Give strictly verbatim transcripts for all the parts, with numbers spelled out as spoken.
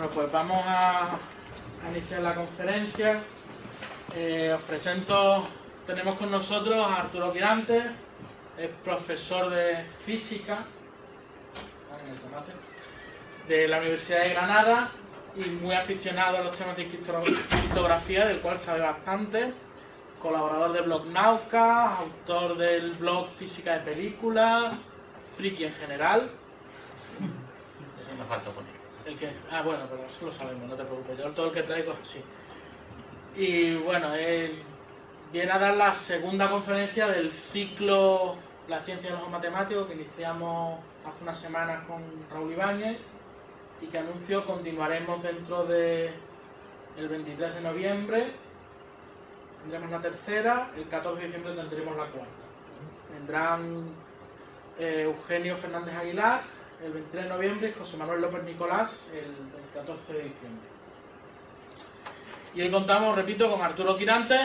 Bueno, pues vamos a, a iniciar la conferencia. Eh, os presento, tenemos con nosotros a Arturo Quirante, es profesor de física de la Universidad de Granada y muy aficionado a los temas de criptografía, del cual sabe bastante. Colaborador de blog Nauka, autor del blog Física de Películas, friki en general. Eso me falta poner. ¿El qué? Ah, bueno, pero eso lo sabemos, no te preocupes. Yo todo el que traigo es así. Y bueno, él viene a dar la segunda conferencia del ciclo La ciencia de los matemáticos que iniciamos hace unas semanas con Raúl Ibáñez y que anuncio continuaremos dentro de el veintitrés de noviembre. Tendremos la tercera, el catorce de diciembre tendremos la cuarta. Vendrán eh, Eugenio Fernández Aguilar el veintitrés de noviembre y José Manuel López Nicolás el, el catorce de diciembre. Y hoy contamos, repito, con Arturo Quirante,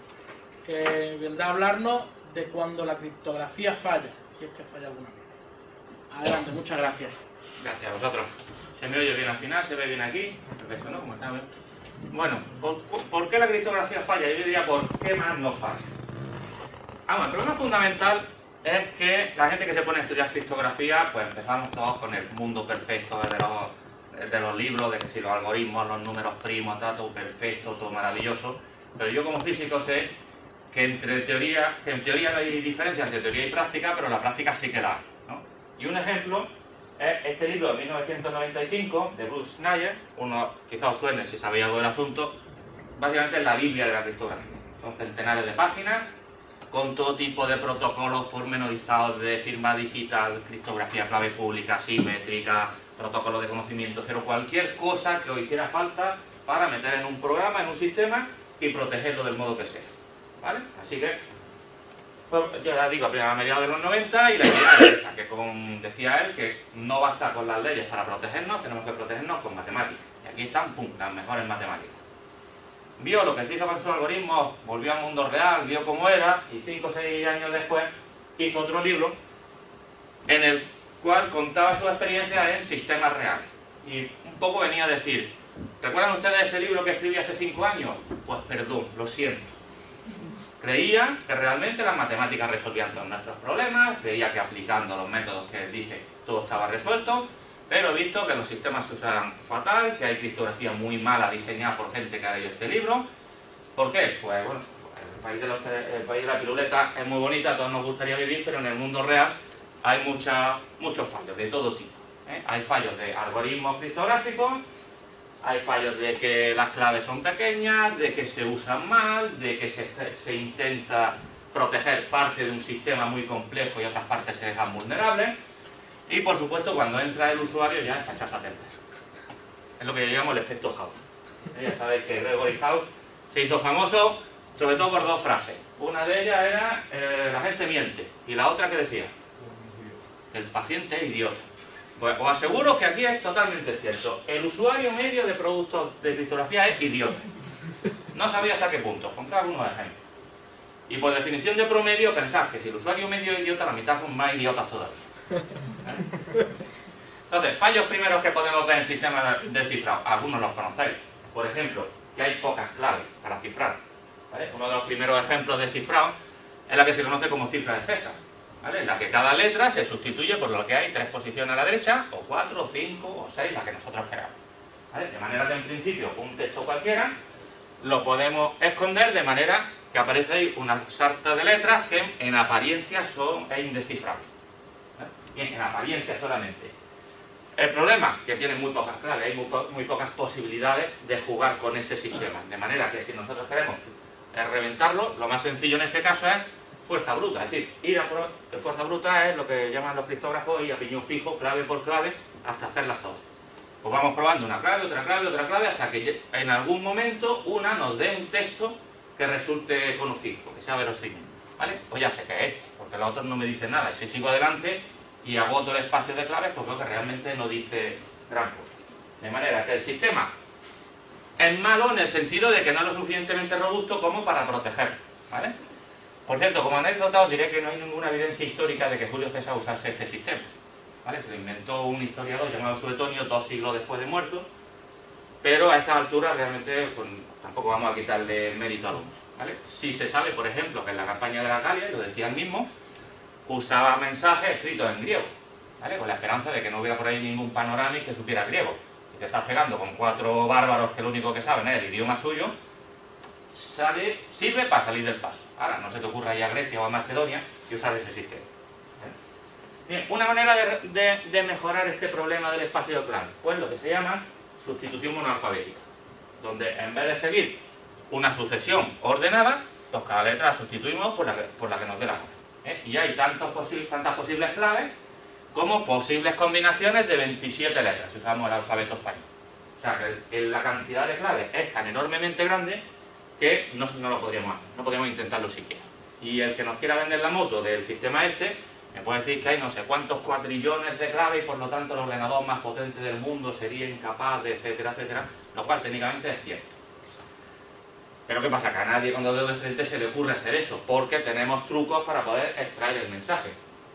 que vendrá a hablarnos de cuando la criptografía falla, si es que falla alguna vez. Adelante, muchas gracias. Gracias a vosotros. ¿Se me oye bien al final? ¿Se ve bien aquí? Perfecto, ¿no? Como está, ¿ves? Bueno, ¿por, ¿por qué la criptografía falla? Yo diría, ¿por qué más no falla? Vamos, el problema fundamental es que la gente que se pone a estudiar criptografía, pues empezamos todos con el mundo perfecto de los, de los libros, de que si los algoritmos, los números primos, está todo perfecto, todo maravilloso. Pero yo como físico sé que entre teoría, que en teoría no hay diferencia entre teoría y práctica, pero la práctica sí que la hay, ¿no? Y un ejemplo es este libro de mil novecientos noventa y cinco de Bruce Schneier, uno quizá os suene si sabéis algo del asunto. Básicamente es la Biblia de la criptografía. Son centenares de páginas con todo tipo de protocolos pormenorizados de firma digital, criptografía clave pública, simétrica, protocolo de conocimiento cero, cualquier cosa que os hiciera falta para meter en un programa, en un sistema y protegerlo del modo que sea, ¿vale? Así que, pues, yo ya digo, a mediados de los noventa, y la idea es esa, que como decía él, que no basta con las leyes para protegernos, tenemos que protegernos con matemáticas. Y aquí están, pum, las mejores matemáticas. Vio lo que se hizo con sus algoritmos, volvió al mundo real, vio cómo era, y cinco o seis años después hizo otro libro en el cual contaba sus experiencias en sistemas reales. Y un poco venía a decir, ¿recuerdan ustedes ese libro que escribí hace cinco años? Pues perdón, lo siento. Creía que realmente las matemáticas resolvían todos nuestros problemas, creía que aplicando los métodos que dije todo estaba resuelto, pero he visto que los sistemas se usan fatal, que hay criptografía muy mala diseñada por gente que ha leído este libro. ¿Por qué? Pues bueno, el país de, los, el país de la piruleta es muy bonita, a todos nos gustaría vivir, pero en el mundo real hay mucha, muchos fallos de todo tipo, ¿eh? Hay fallos de algoritmos criptográficos, hay fallos de que las claves son pequeñas, de que se usan mal, de que se, se intenta proteger parte de un sistema muy complejo y otras partes se dejan vulnerables. Y por supuesto, cuando entra el usuario ya está echado a temblar. Es lo que yo llamo el efecto House. Ya sabéis que Gregory House se hizo famoso sobre todo por dos frases. Una de ellas era, eh, la gente miente. Y la otra que decía, el paciente es idiota. Pues os aseguro que aquí es totalmente cierto. El usuario medio de productos de criptografía es idiota. No sabía hasta qué punto. Os pondré algunos ejemplos. Y por definición de promedio, pensad que si el usuario medio es idiota, la mitad son más idiotas todavía. Entonces, fallos primeros que podemos ver en sistemas de cifrado, algunos los conocéis. Por ejemplo, que hay pocas claves para cifrar, ¿vale? Uno de los primeros ejemplos de cifrado es la que se conoce como cifra de César, ¿vale? En la que cada letra se sustituye por lo que hay tres posiciones a la derecha, o cuatro, o cinco, o seis, la que nosotros queramos, ¿vale? De manera que en principio un texto cualquiera lo podemos esconder de manera que aparece ahí una sarta de letras que en apariencia son indescifrables. Bien, en apariencia solamente. El problema, que tiene muy pocas claves, hay muy, po muy pocas posibilidades de jugar con ese sistema. De manera que si nosotros queremos reventarlo, lo más sencillo en este caso es fuerza bruta. Es decir, ir a fuerza bruta es lo que llaman los criptógrafos ir a piñón fijo, clave por clave, hasta hacerlas todas. Pues vamos probando una clave, otra clave, otra clave, hasta que en algún momento una nos dé un texto que resulte conocido, que sea verosímil, ¿vale? Pues ya sé que es, porque los otros no me dicen nada. Y si sigo adelante y agoto el espacio de claves, pues creo que realmente no dice gran cosa. De manera que el sistema es malo en el sentido de que no es lo suficientemente robusto como para proteger, ¿vale? Por cierto, como anécdota os diré que no hay ninguna evidencia histórica de que Julio César usase este sistema, ¿vale? Se lo inventó un historiador llamado Suetonio dos siglos después de muerto, pero a estas alturas realmente pues, tampoco vamos a quitarle mérito al hombre, ¿vale? Si se sabe, por ejemplo, que en la campaña de la Galia, lo decía él mismo, usaba mensajes escritos en griego, ¿vale? Con la esperanza de que no hubiera por ahí ningún panorámico que supiera griego. Si te estás pegando con cuatro bárbaros que lo único que saben es el idioma suyo, sale, sirve para salir del paso. Ahora, no se te ocurra ir a Grecia o a Macedonia que usar ese sistema. Bien, una manera de, de, de mejorar este problema del espacio de clave, pues lo que se llama sustitución monoalfabética, donde en vez de seguir una sucesión ordenada, pues cada letra la sustituimos por la que, por la que nos dé la gana. ¿eh? Y hay tantos posi tantas posibles claves como posibles combinaciones de veintisiete letras, si usamos el alfabeto español. O sea, que el, la cantidad de claves es tan enormemente grande que no, no lo podríamos hacer, no podríamos intentarlo siquiera. Y el que nos quiera vender la moto del sistema este, me puede decir que hay no sé cuántos cuatrillones de claves y por lo tanto el ordenador más potente del mundo sería incapaz de etcétera, etcétera, lo cual técnicamente es cierto. Pero ¿qué pasa? Que a nadie con los dedos de frente se le ocurre hacer eso, porque tenemos trucos para poder extraer el mensaje.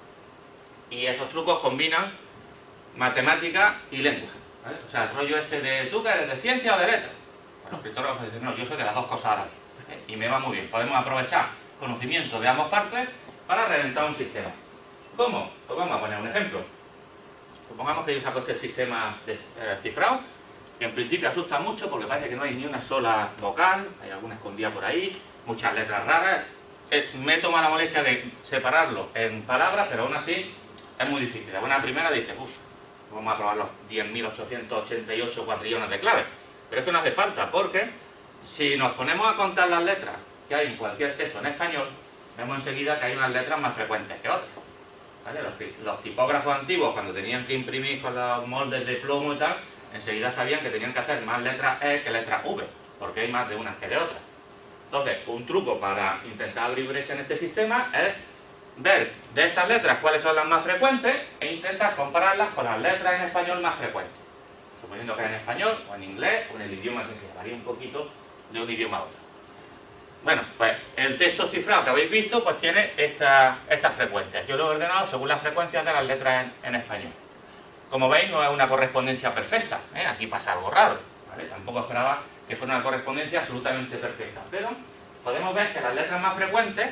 Y esos trucos combinan matemática y lengua, ¿vale? O sea, el rollo este de ¿tú que eres de ciencia o de letras? Bueno, escritor vamos a decir, no, yo soy de las dos cosas a la vez, ¿eh? Y me va muy bien. Podemos aprovechar conocimiento de ambas partes para reventar un sistema. ¿Cómo? Pues vamos a poner un ejemplo. Supongamos que yo saco este sistema de eh, cifrado, que en principio asusta mucho porque parece que no hay ni una sola vocal, hay alguna escondida por ahí, muchas letras raras. Eh, me he tomado la molestia de separarlo en palabras, pero aún así es muy difícil. De buena primera dice, uff, vamos a probar los diez mil ochocientos ochenta y ocho cuatrillones de claves. Pero es que no hace falta, porque si nos ponemos a contar las letras que hay en cualquier texto en español, vemos enseguida que hay unas letras más frecuentes que otras. ¿Vale? Los, los tipógrafos antiguos, cuando tenían que imprimir con los moldes de plomo y tal, enseguida sabían que tenían que hacer más letras E que letras V, porque hay más de unas que de otras. Entonces, un truco para intentar abrir brecha en este sistema es ver de estas letras cuáles son las más frecuentes e intentar compararlas con las letras en español más frecuentes. Suponiendo que es en español, o en inglés, o en el idioma que se varía un poquito de un idioma a otro. Bueno, pues el texto cifrado que habéis visto pues tiene esta, estas frecuencias. Yo lo he ordenado según las frecuencias de las letras en, en español. Como veis, no es una correspondencia perfecta, ¿eh? Aquí pasa algo raro, ¿vale? Tampoco esperaba que fuera una correspondencia absolutamente perfecta, pero podemos ver que las letras más frecuentes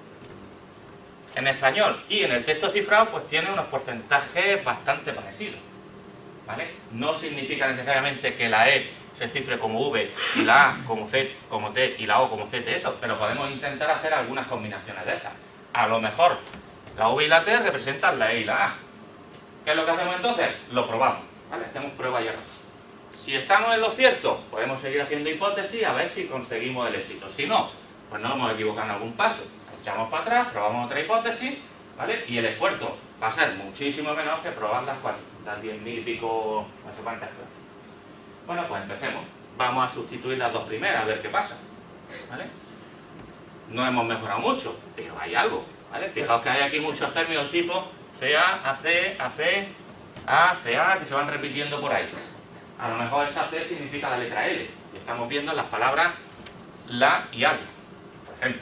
en español y en el texto cifrado pues tienen unos porcentajes bastante parecidos, ¿vale? No significa necesariamente que la E se cifre como V y la A como C, como T y la O como C T, eso, pero podemos intentar hacer algunas combinaciones de esas. A lo mejor la V y la T representan la E y la A. ¿Qué es lo que hacemos entonces? Lo probamos, ¿vale? Hacemos prueba y error. Si estamos en lo cierto, podemos seguir haciendo hipótesis a ver si conseguimos el éxito. Si no, pues no vamos a equivocar en algún paso. Echamos para atrás, probamos otra hipótesis, ¿vale? Y el esfuerzo va a ser muchísimo menor que probar las, las diez mil y pico, no sé cuántas. Bueno, pues empecemos. Vamos a sustituir las dos primeras, a ver qué pasa, ¿vale? No hemos mejorado mucho, pero hay algo, ¿vale? Fijaos que hay aquí muchos términos tipo C A, A C, A C, A, C A, que se van repitiendo por ahí. A lo mejor esa C significa la letra L, y estamos viendo las palabras la y al, por ejemplo.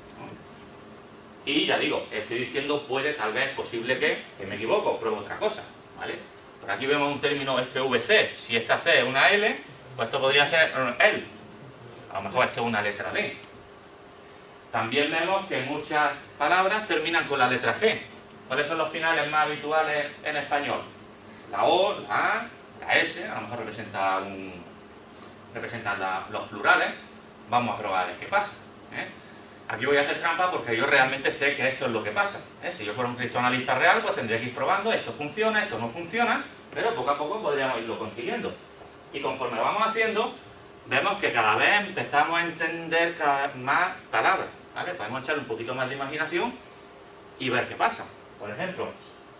Y ya digo, estoy diciendo puede, tal vez, posible que, que me equivoco, pruebo otra cosa, ¿vale? Por aquí vemos un término F V C. Si esta C es una L, pues esto podría ser L. A lo mejor esto es una letra D. También vemos que muchas palabras terminan con la letra G. ¿Cuáles son los finales más habituales en español? La O, la A, la S, a lo mejor representa un, representan la, los plurales. Vamos a probar qué pasa, ¿eh? Aquí voy a hacer trampa porque yo realmente sé que esto es lo que pasa, ¿eh? Si yo fuera un criptoanalista real, pues tendría que ir probando, esto funciona, esto no funciona, pero poco a poco podríamos irlo consiguiendo. Y conforme lo vamos haciendo, vemos que cada vez empezamos a entender cada vez más palabras, ¿vale? Podemos echar un poquito más de imaginación y ver qué pasa. Por ejemplo,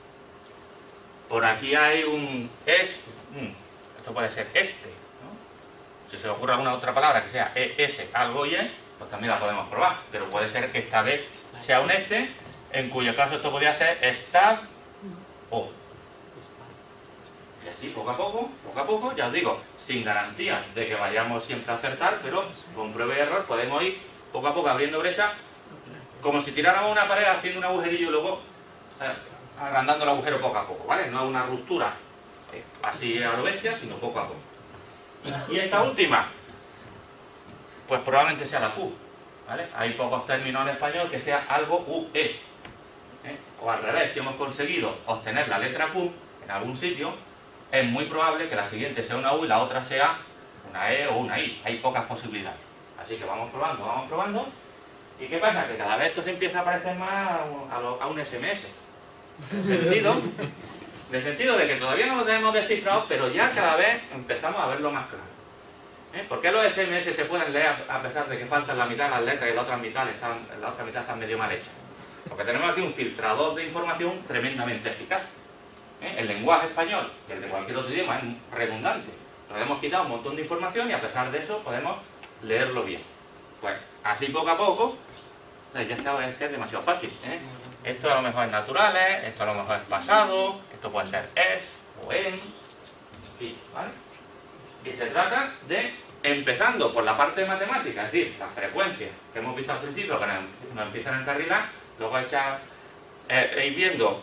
por aquí hay un es, esto puede ser este, ¿no? Si se os ocurre alguna otra palabra que sea E, S, algo y E, pues también la podemos probar, pero puede ser que esta vez sea un este, en cuyo caso esto podría ser estar o. Y así, poco a poco, poco a poco, ya os digo, sin garantía de que vayamos siempre a acertar, pero con prueba y error podemos ir poco a poco abriendo brecha, como si tiráramos una pared haciendo un agujerillo y luego eh, agrandando el agujero poco a poco, ¿vale? No una ruptura eh, así a lo bestia, sino poco a poco. Y esta última, pues probablemente sea la Q, ¿vale? Hay pocos términos en español que sea algo U E, ¿eh? O al revés, si hemos conseguido obtener la letra Q en algún sitio, es muy probable que la siguiente sea una U y la otra sea una E o una I. Hay pocas posibilidades. Así que vamos probando, vamos probando. ¿Y qué pasa? Que cada vez esto se empieza a parecer más a, lo, a un S M S. En sentido, en el sentido de que todavía no lo tenemos descifrado, pero ya cada vez empezamos a verlo más claro. ¿Eh? ¿Por qué los S M S se pueden leer a pesar de que faltan la mitad de las letras y la otra mitad están, la otra mitad están medio mal hechas? Porque tenemos aquí un filtrador de información tremendamente eficaz. ¿Eh? El lenguaje español, y el de cualquier otro idioma, es redundante. Nos hemos quitado un montón de información y a pesar de eso podemos leerlo bien. Pues así poco a poco, ya está, es que es demasiado fácil. ¿eh? Esto a lo mejor es naturales, esto a lo mejor es pasado, esto puede ser es o en, en fin, ¿vale? Y se trata de, empezando por la parte de matemática, es decir, las frecuencias que hemos visto al principio, que nos, nos empiezan a encarrilar, luego echar, eh, ir viendo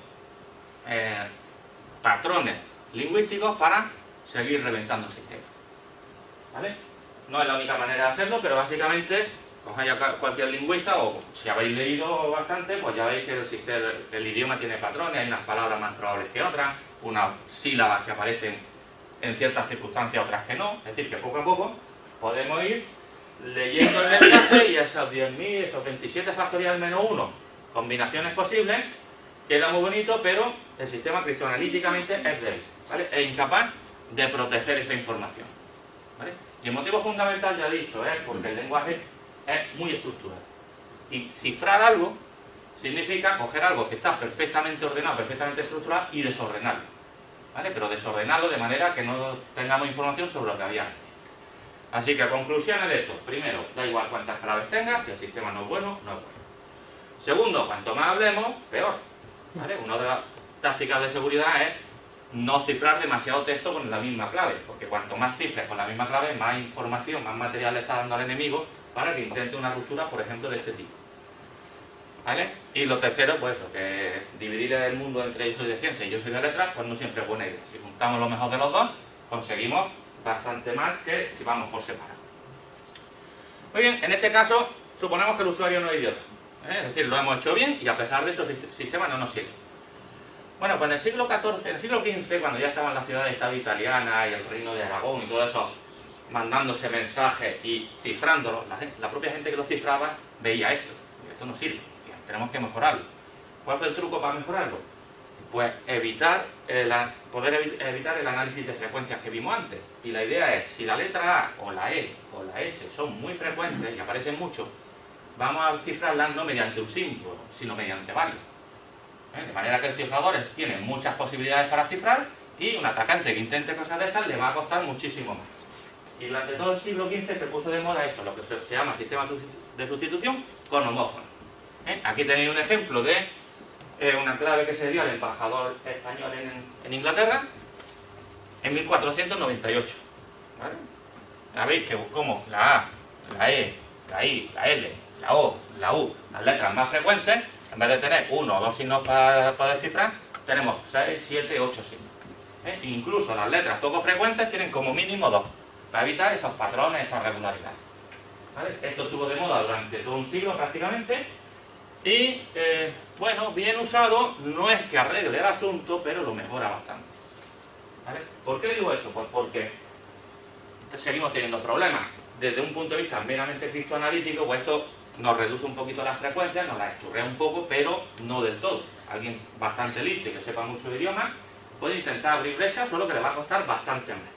eh, patrones lingüísticos para seguir reventando el sistema. ¿Vale? No es la única manera de hacerlo, pero básicamente cojáis a cualquier lingüista, o si habéis leído bastante, pues ya veis que el, sistema, el idioma tiene patrones, hay unas palabras más probables que otras, unas sílabas que aparecen en ciertas circunstancias, otras que no. Es decir, que poco a poco podemos ir leyendo el mensaje y esos diez mil, esos veintisiete factorial menos uno, combinaciones posibles, queda muy bonito, pero el sistema criptoanalíticamente es débil, ¿vale? Es incapaz de proteger esa información, ¿vale? Y el motivo fundamental, ya he dicho, es porque el lenguaje es muy estructurado. Y cifrar algo significa coger algo que está perfectamente ordenado, perfectamente estructurado y desordenarlo. ¿Vale? Pero desordenarlo de manera que no tengamos información sobre lo que había antes. Así que conclusiones de esto. Primero, da igual cuántas claves tengas, si el sistema no es bueno, no es bueno. Segundo, cuanto más hablemos, peor. ¿Vale? Una de las tácticas de seguridad es no cifrar demasiado texto con la misma clave, porque cuanto más cifres con la misma clave, más información, más material le está dando al enemigo para que intente una ruptura, por ejemplo, de este tipo. ¿Vale? Y lo tercero, pues eso, que dividir el mundo entre yo soy de ciencia y yo soy de letras, pues no siempre es buena idea. Si juntamos lo mejor de los dos, conseguimos bastante más que si vamos por separado. Muy bien, en este caso, suponemos que el usuario no es idiota. ¿eh? Es decir, lo hemos hecho bien y a pesar de eso el sistema no nos sirve. Bueno, pues en el siglo catorce, en el siglo quince, cuando ya estaban las ciudades estado italianas y el reino de Aragón y todo eso, mandándose mensajes y cifrándolos, la, la propia gente que los cifraba veía esto. Y esto no sirve. Tenemos que mejorarlo. ¿Cuál fue el truco para mejorarlo? Pues evitar el, poder evitar el análisis de frecuencias que vimos antes. Y la idea es, si la letra A o la E o la S son muy frecuentes y aparecen mucho, vamos a cifrarlas no mediante un símbolo, sino mediante varios. ¿Eh? De manera que el cifrador tiene muchas posibilidades para cifrar y un atacante que intente cosas de estas le va a costar muchísimo más. Y durante todo el siglo quince se puso de moda eso, lo que se, se llama sistema de sustitución con homófono. ¿Eh? Aquí tenéis un ejemplo de eh, una clave que se dio al embajador español en, en Inglaterra en mil cuatrocientos noventa y ocho. ¿Vale? Ya veis que como la A, la E, la I, la L, la O, la U, las letras más frecuentes, en vez de tener uno o dos signos para, para descifrar, tenemos seis, siete, ocho signos. ¿Eh? Incluso las letras poco frecuentes tienen como mínimo dos, para evitar esos patrones, esas regularidades. ¿Vale? Esto estuvo de moda durante todo un siglo prácticamente. Y, eh, bueno, bien usado, no es que arregle el asunto, pero lo mejora bastante. ¿Vale? ¿Por qué digo eso? Pues porque seguimos teniendo problemas. Desde un punto de vista meramente criptoanalítico, pues esto nos reduce un poquito las frecuencias, nos las esturrea un poco, pero no del todo. Alguien bastante listo y que sepa mucho de idiomas puede intentar abrir brechas, solo que le va a costar bastante más.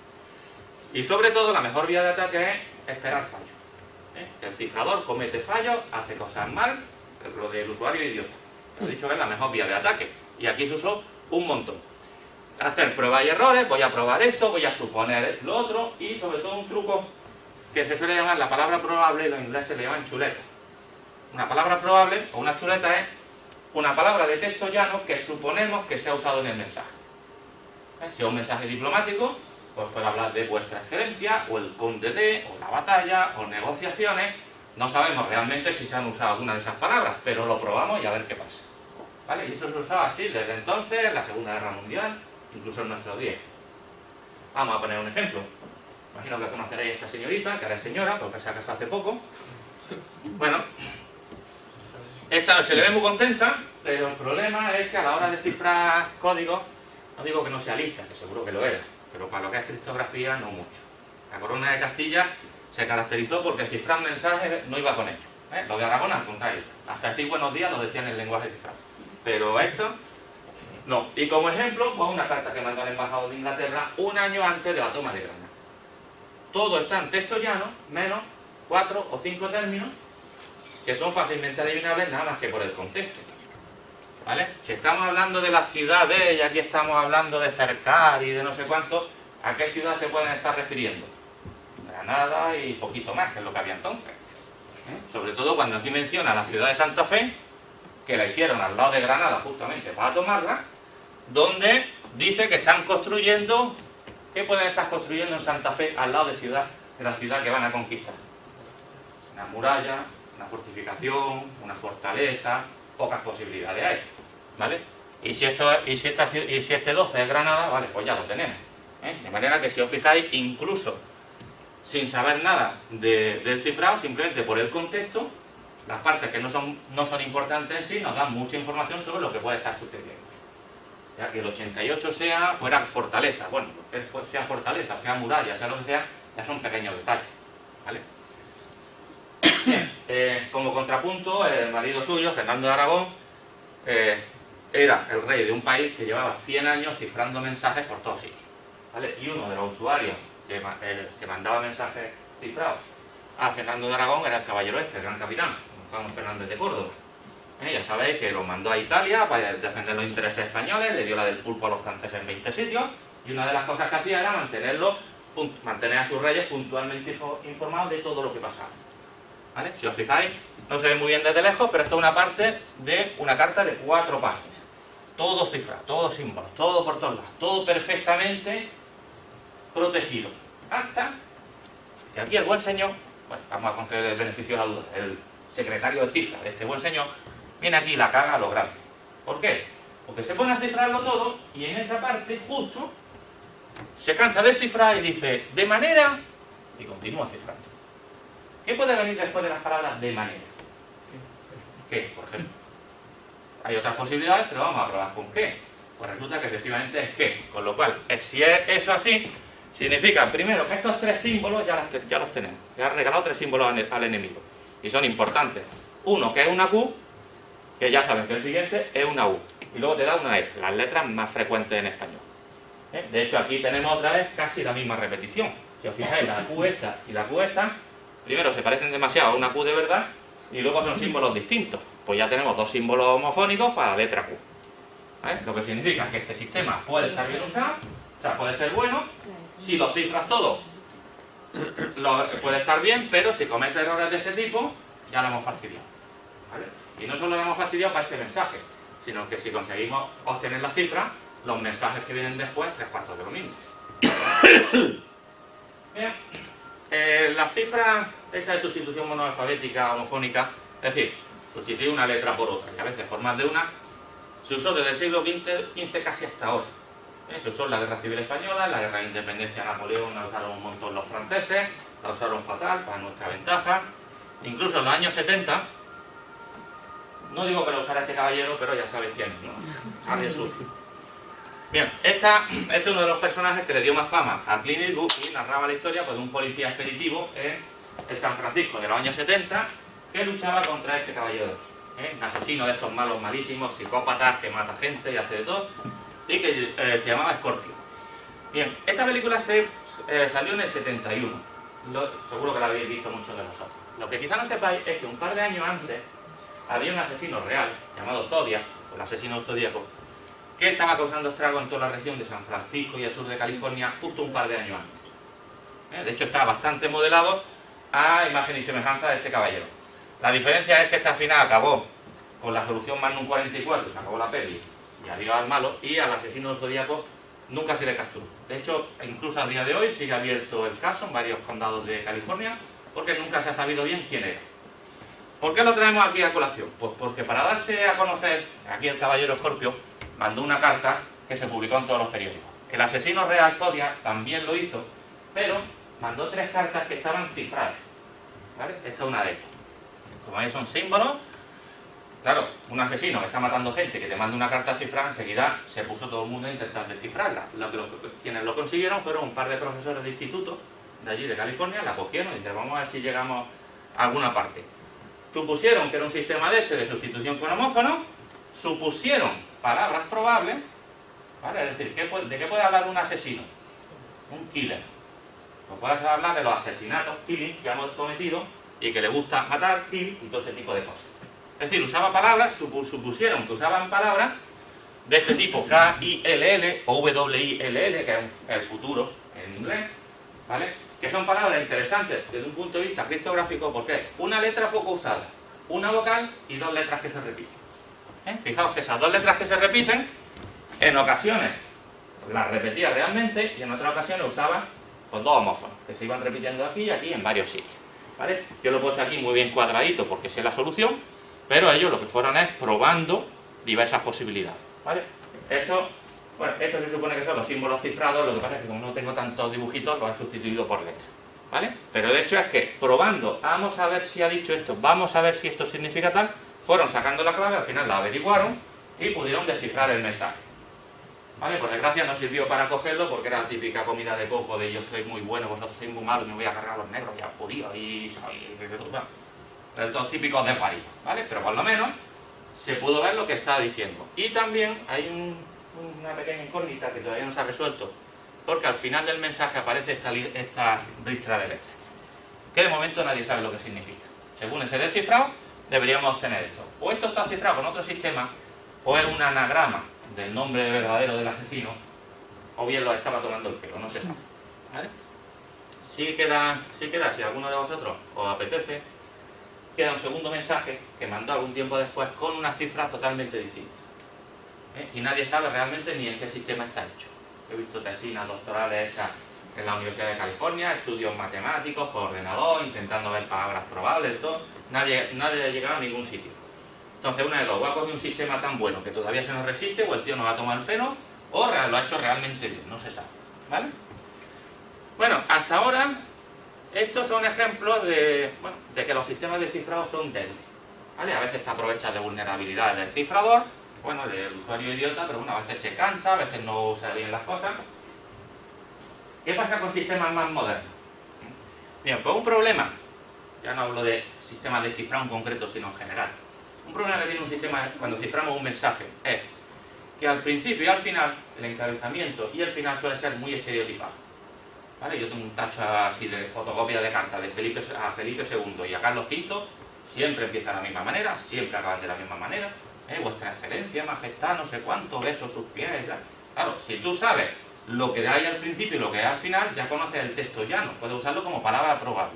Y sobre todo, la mejor vía de ataque es esperar fallos. ¿Eh? El cifrador comete fallos, hace cosas mal. Lo del usuario idiota. He dicho que es la mejor vía de ataque. Y aquí se usó un montón. Hacer pruebas y errores, voy a probar esto, voy a suponer lo otro, y sobre todo un truco que se suele llamar la palabra probable, los ingleses le llaman chuleta. Una palabra probable o una chuleta es una palabra de texto llano que suponemos que se ha usado en el mensaje. ¿Eh? Si es un mensaje diplomático, pues puede hablar de vuestra excelencia, o el conde de, o la batalla, o negociaciones. No sabemos realmente si se han usado alguna de esas palabras, pero lo probamos y a ver qué pasa. ¿Vale? Y eso se usaba así desde entonces, en la Segunda Guerra Mundial, incluso en nuestros días. Vamos a poner un ejemplo. Imagino que conoceréis a esta señorita, que ahora es señora, porque se ha casado hace poco. Bueno, esta se le ve muy contenta, pero el problema es que a la hora de cifrar códigos, no digo que no sea lista, que seguro que lo era, pero para lo que es criptografía no mucho. La corona de Castilla se caracterizó porque cifrar mensajes no iba con ello. ¿eh? Lo de Aragón al contrario, hasta decir buenos días lo decían en lenguaje cifrado. Pero esto, no. Y como ejemplo, pues una carta que mandó el embajador de Inglaterra un año antes de la toma de Granada. Todo está en texto llano, menos cuatro o cinco términos que son fácilmente adivinables nada más que por el contexto. ¿Vale? Si estamos hablando de las ciudades y aquí estamos hablando de cercar y de no sé cuánto, ¿a qué ciudad se pueden estar refiriendo? Granada y poquito más, que es lo que había entonces. ¿Eh? Sobre todo cuando aquí menciona la ciudad de Santa Fe, que la hicieron al lado de Granada justamente para tomarla, donde dice que están construyendo, ¿qué pueden estar construyendo en Santa Fe al lado de, ciudad, de la ciudad que van a conquistar? Una muralla, una fortificación, una fortaleza, pocas posibilidades hay, ¿vale? Y si, esto, y si, esta, y si este doce es Granada, vale, pues ya lo tenemos. ¿eh? De manera que si os fijáis, incluso sin saber nada de, del cifrado, simplemente por el contexto, las partes que no son, no son importantes en sí nos dan mucha información sobre lo que puede estar sucediendo. Ya que el ochenta y ocho sea, fuera fortaleza, bueno, sea fortaleza, sea muralla, sea lo que sea, ya son pequeños detalles, ¿vale? Bien, eh, como contrapunto, el marido suyo, Fernando de Aragón, eh, era el rey de un país que llevaba cien años cifrando mensajes por todos sitios, ¿vale? Y uno de los usuarios que, eh, que mandaba mensajes cifrados a Fernando de Aragón era el caballero este, el gran capitán, Juan Fernández de Córdoba. ¿Eh? Ya sabéis que lo mandó a Italia para defender los intereses españoles, le dio la del pulpo a los franceses en veinte sitios, y una de las cosas que hacía era mantenerlo, mantener a sus reyes puntualmente informados de todo lo que pasaba. ¿Vale? Si os fijáis, no se ve muy bien desde lejos, pero esto es una parte de una carta de cuatro páginas. Todo cifrado, todo símbolos, todo por todos lados, todo perfectamente protegido. Hasta que aquí el buen señor, bueno, vamos a conceder el beneficio de la duda, el secretario de cifra de este buen señor, viene aquí y la caga a lo grande. ¿Por qué? Porque se pone a cifrarlo todo y en esa parte, justo, se cansa de cifrar y dice, de manera, y continúa cifrando. ¿Qué puede venir después de las palabras de manera? ¿Qué, por ejemplo? Hay otras posibilidades, pero vamos a probar con qué. Pues resulta que efectivamente es qué. Con lo cual, si es eso así, significa, primero, que estos tres símbolos ya, las, ya los tenemos. Ya has regalado tres símbolos al, al enemigo. Y son importantes. Uno, que es una Q, que ya sabes que el siguiente es una U. Y luego te da una E, las letras más frecuentes en español. ¿Eh? De hecho, aquí tenemos otra vez casi la misma repetición. Si os fijáis, la Q esta y la Q esta, primero se parecen demasiado a una Q de verdad, y luego son símbolos distintos. Pues ya tenemos dos símbolos homofónicos para la letra Q. ¿Eh? Lo que significa que este sistema puede estar bien usado, o sea, puede ser bueno, si lo cifras todo, lo, puede estar bien, pero si comete errores de ese tipo, ya lo hemos fastidiado. ¿Vale? Y no solo lo hemos fastidiado para este mensaje, sino que si conseguimos obtener la cifra, los mensajes que vienen después, tres cuartos de lo mismo. Bien. Eh, la cifra esta de sustitución monoalfabética homofónica, es decir, sustituir una letra por otra, y a veces por más de una, se usó desde el siglo quince casi hasta ahora. ¿Eh? Se usó en la Guerra Civil Española, en la Guerra de Independencia de Napoleón la usaron un montón los franceses, la usaron fatal, para nuestra ventaja. Incluso en los años setenta, no digo que lo usara este caballero, pero ya sabéis quién, ¿no? Harry Sucio. Bien, esta, este es uno de los personajes que le dio más fama a Clint Eastwood y narraba la historia pues, de un policía expeditivo en el San Francisco de los años setenta que luchaba contra este caballero, ¿eh? Un asesino de estos malos, malísimos, psicópatas que mata gente y hace de todo, y que eh, se llamaba Scorpio. Bien, esta película se eh, salió en el setenta y uno, lo, seguro que la habéis visto muchos de vosotros. Lo que quizá no sepáis es que un par de años antes había un asesino real llamado Zodiac, o el asesino zodíaco, que estaba causando estragos en toda la región de San Francisco y el sur de California justo un par de años antes. ¿Eh? De hecho está bastante modelado a imagen y semejanza de este caballero. La diferencia es que esta al final acabó con la solución Magnum cuarenta y cuatro, se acabó la peli y adiós al malo, y al asesino zodíaco nunca se le capturó. De hecho, incluso a día de hoy sigue abierto el caso en varios condados de California, porque nunca se ha sabido bien quién era. ¿Por qué lo traemos aquí a colación? Pues porque para darse a conocer, aquí el caballero Scorpio mandó una carta que se publicó en todos los periódicos. El asesino real Zodiac también lo hizo, pero mandó tres cartas que estaban cifradas. ¿Vale? Esta es una de ellas. Como veis, son símbolos. Claro, un asesino que está matando gente que te manda una carta cifrada, enseguida se puso todo el mundo a intentar descifrarla. Lo que lo, quienes lo consiguieron fueron un par de profesores de instituto de allí de California, la cogieron y dijeron, vamos a ver si llegamos a alguna parte. Supusieron que era un sistema de este de sustitución con homófono, supusieron palabras probables, ¿vale? Es decir, ¿qué puede, ¿de qué puede hablar un asesino? Un killer. Pues puede hablar de los asesinatos, killing, que hemos cometido y que le gusta matar, kill y todo ese tipo de cosas. Es decir, usaba palabras, supusieron que usaban palabras de este tipo, K I L L o W I L L, que es el futuro en inglés, ¿vale? Que son palabras interesantes desde un punto de vista criptográfico, porque una letra poco usada, una vocal y dos letras que se repiten. ¿Eh? Fijaos que esas dos letras que se repiten, en ocasiones las repetía realmente y en otras ocasiones usaba pues, dos homófonos, que se iban repitiendo aquí y aquí en varios sitios. ¿Vale? Yo lo he puesto aquí muy bien cuadradito porque sé la solución, pero ellos lo que fueron es probando diversas posibilidades. ¿Vale? Esto, bueno, esto se supone que son los símbolos cifrados, lo que pasa es que como no tengo tantos dibujitos, los he sustituido por letras. ¿Vale? Pero el hecho es que probando, vamos a ver si ha dicho esto, vamos a ver si esto significa tal, fueron sacando la clave, al final la averiguaron y pudieron descifrar el mensaje. ¿Vale? Por desgracia no sirvió para cogerlo porque era la típica comida de coco de yo soy muy bueno, vosotros sois muy malos, me voy a cargar a los negros y a los judíos y soy... Bueno, todos típicos de París, ¿vale? Pero por lo menos se pudo ver lo que estaba diciendo. Y también hay un, una pequeña incógnita que todavía no se ha resuelto, porque al final del mensaje aparece esta, esta ristra de letras, que de momento nadie sabe lo que significa. Según ese descifrado, deberíamos obtener esto. O esto está cifrado con otro sistema, o es un anagrama del nombre verdadero del asesino, o bien lo estaba tomando el pelo, no se sabe. ¿Vale? Sí queda, sí queda, si alguno de vosotros os apetece, queda un segundo mensaje que mandó algún tiempo después con unas cifras totalmente distintas. ¿Eh? Y nadie sabe realmente ni en qué sistema está hecho. He visto tesinas doctorales hechas en la Universidad de California, estudios matemáticos por ordenador, intentando ver palabras probables, todo. Nadie, nadie ha llegado a ningún sitio. Entonces, una de dos, o ha cogido un sistema tan bueno que todavía se nos resiste, o el tío nos va a tomar el pelo, o lo ha hecho realmente bien, no se sabe. ¿Vale? Bueno, hasta ahora, estos son ejemplos de, bueno, de que los sistemas de cifrado son débiles. ¿Vale? A veces se aprovecha de vulnerabilidades del cifrador, bueno, del usuario idiota, pero bueno, a veces se cansa, a veces no usa bien las cosas. ¿Qué pasa con sistemas más modernos? Bien, pues un problema, ya no hablo de sistemas de cifrado en concreto, sino en general. Un problema que tiene un sistema cuando ciframos un mensaje es que al principio y al final, el encabezamiento y el final suele ser muy estereotipado. ¿Vale? Yo tengo un tacho así de fotocopia de cartas de Felipe a Felipe segundo y a Carlos quinto, siempre empieza de la misma manera, siempre acaban de la misma manera. ¿Eh? Vuestra excelencia, majestad, no sé cuánto, besos sus pies. ¿Ya? Claro, si tú sabes lo que hay al principio y lo que hay al final, ya conoces el texto llano, puedes usarlo como palabra probable.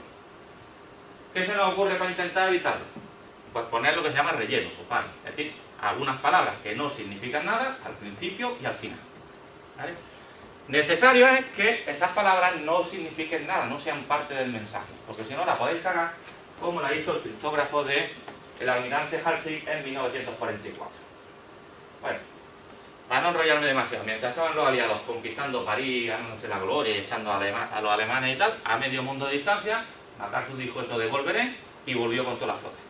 ¿Qué se nos ocurre para intentar evitarlo? Pues poner lo que se llama relleno, pues vale. Es decir, algunas palabras que no significan nada al principio y al final. ¿Vale? Necesario es que esas palabras no signifiquen nada, no sean parte del mensaje, porque si no la podéis cagar como la hizo el criptógrafo de el almirante Halsey en mil novecientos cuarenta y cuatro. Bueno, para no enrollarme demasiado, mientras estaban los aliados conquistando París, ganándose la gloria y echando a, alema, a los alemanes y tal, a medio mundo de distancia, MacArthur dijo eso de volveré y volvió con toda la flota.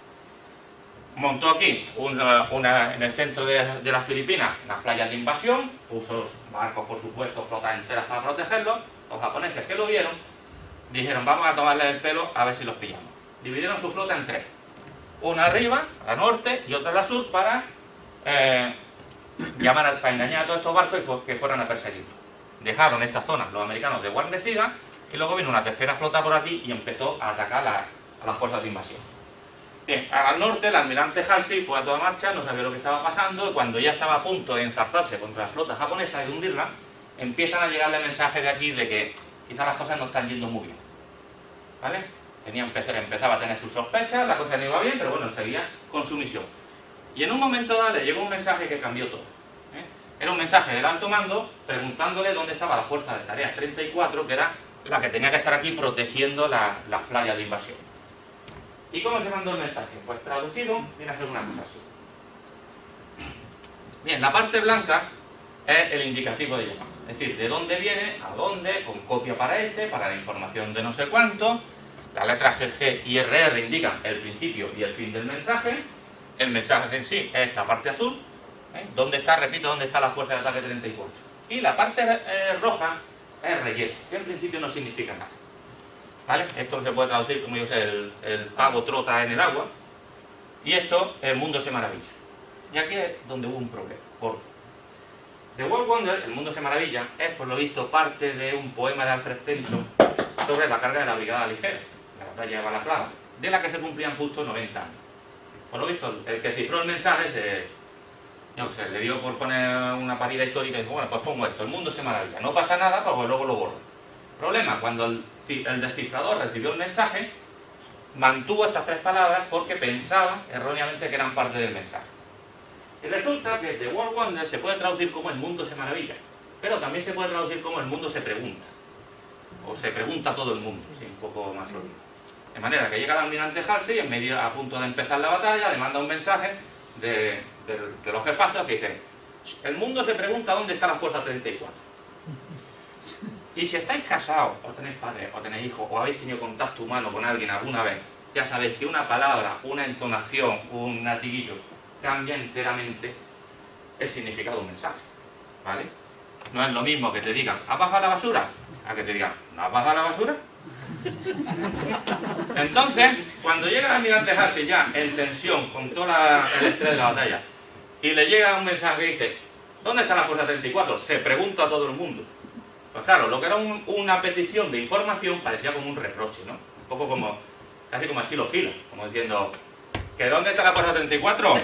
Montó aquí una, una, en el centro de, de las Filipinas unas playas de invasión, puso barcos, por supuesto, flotas enteras para protegerlos. Los japoneses que lo vieron dijeron vamos a tomarles el pelo a ver si los pillamos. Dividieron su flota en tres, una arriba, a la norte y otra a la sur para eh, llamar a, para engañar a todos estos barcos y fu que fueran a perseguirlos. Dejaron esta zona los americanos de guarnecida y luego vino una tercera flota por aquí y empezó a atacar la, a las fuerzas de invasión. Bien, al norte el almirante Halsey fue a toda marcha, no sabía lo que estaba pasando y cuando ya estaba a punto de enzarzarse contra la flota japonesa y de hundirla, empiezan a llegarle mensajes de aquí de que quizás las cosas no están yendo muy bien. ¿Vale? Tenía empezar, empezaba a tener sus sospechas, la cosa no iba bien, pero bueno, seguía con su misión. Y en un momento dado le llegó un mensaje que cambió todo. ¿eh? Era un mensaje del alto mando preguntándole dónde estaba la fuerza de tareas treinta y cuatro, que era la que tenía que estar aquí protegiendo la, las playas de invasión. ¿Y cómo se mandó el mensaje? Pues traducido viene a ser una cosa así. Bien, la parte blanca es el indicativo de llamada. Es decir, de dónde viene, a dónde, con copia para este, para la información de no sé cuánto. Las letras G G y R R indican el principio y el fin del mensaje. El mensaje en sí es esta parte azul. ¿eh? ¿Dónde está, repito, dónde está la fuerza de ataque treinta y cuatro? Y la parte eh, roja es relleno, que en principio no significa nada. ¿Vale? Esto se puede traducir como yo sé, el, el pavo trota en el agua. Y esto, el mundo se maravilla. Y aquí es donde hubo un problema. Por The World Wonder, el mundo se maravilla, es por lo visto parte de un poema de Alfred Tennyson sobre la carga de la brigada ligera, la batalla de Balaclava, de la que se cumplían justo noventa años. Por lo visto, el que cifró el mensaje se, yo qué sé, le dio por poner una parida histórica y dijo, bueno, pues pongo esto, el mundo se maravilla, no pasa nada, pues luego lo borro. Problema, cuando el, el descifrador recibió el mensaje, mantuvo estas tres palabras porque pensaba erróneamente que eran parte del mensaje. Y resulta que The World Wonder se puede traducir como el mundo se maravilla, pero también se puede traducir como el mundo se pregunta, o se pregunta a todo el mundo, ¿sí? Un poco más sólido. De manera que llega el almirante Halsey, en medio, a punto de empezar la batalla, le manda un mensaje de, de, de los jefazos que dice: el mundo se pregunta dónde está la fuerza treinta y cuatro. Y si estáis casados, o tenéis padres, o tenéis hijos, o habéis tenido contacto humano con alguien alguna vez, ya sabéis que una palabra, una entonación, un latiguillo cambia enteramente el significado de un mensaje, ¿vale? No es lo mismo que te digan ¿has bajado la basura? A que te digan ¿no has bajado la basura? Entonces, cuando llega el almirante Halsey ya en tensión con todo la, el estrés de la batalla y le llega un mensaje que dice ¿dónde está la fuerza treinta y cuatro? Se pregunta a todo el mundo. Pues claro, lo que era un, una petición de información parecía como un reproche, ¿no? Un poco como, casi como estilo Gila, como diciendo ¿que dónde está la fuerza treinta y cuatro?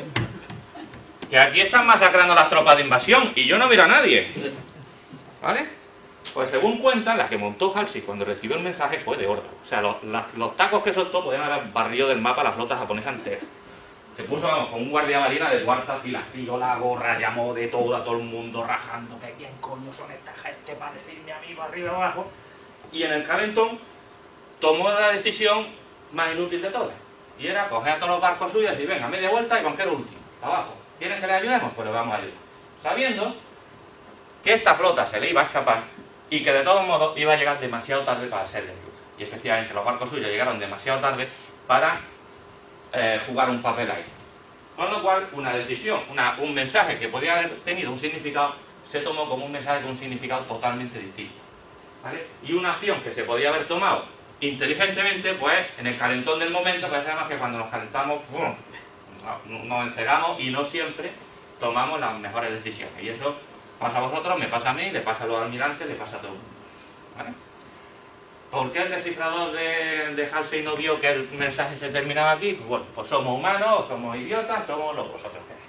Que aquí están masacrando las tropas de invasión y yo no miro a nadie. ¿Vale? Pues según cuentan, la que montó Halsey cuando recibió el mensaje fue de órdago. O sea, los, las, los tacos que soltó podían haber barrido del mapa la flota japonesa entera. Se puso, vamos, con un guardia marina de cuarta fila, tiró la gorra, llamó de todo a todo el mundo, rajando que quién coño son esta gente para decirme a mí arriba abajo. Y en el calentón tomó la decisión más inútil de todas. Y era coger a todos los barcos suyos y decir, venga, media vuelta y con qué el último, abajo. ¿Quieren que le ayudemos? Pues le vamos a ayudar. Sabiendo que esta flota se le iba a escapar y que de todos modos iba a llegar demasiado tarde para ser de ayuda. Y efectivamente los barcos suyos llegaron demasiado tarde para eh, jugar un papel ahí. Con lo cual, una decisión, una, un mensaje que podía haber tenido un significado, se tomó como un mensaje con un significado totalmente distinto. ¿Vale? Y una acción que se podía haber tomado inteligentemente, pues en el calentón del momento, pues además que cuando nos calentamos, ¡bum!, nos entregamos y no siempre tomamos las mejores decisiones. Y eso pasa a vosotros, me pasa a mí, le pasa a los almirantes, le pasa a todo el mundo. ¿Vale? ¿Por qué el descifrador de, de Halsey no vio que el mensaje se terminaba aquí? Pues bueno, pues somos humanos, somos idiotas, somos los vosotros que hay.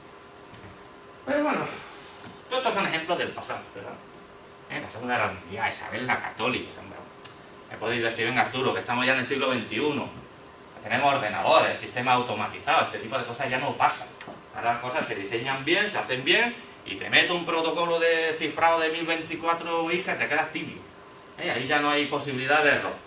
Pero bueno, todos estos son ejemplos del pasado, ¿verdad? ¿Eh? La Segunda Guerra Mundial, Isabel la Católica, hombre. Me podéis decir, venga Arturo, que estamos ya en el siglo veintiuno, tenemos ordenadores, sistemas automatizados, este tipo de cosas ya no pasan. Ahora las cosas se diseñan bien, se hacen bien, y te meto un protocolo de cifrado de mil veinticuatro bits que te quedas tibio. ¿Eh? Ahí ya no hay posibilidad de error.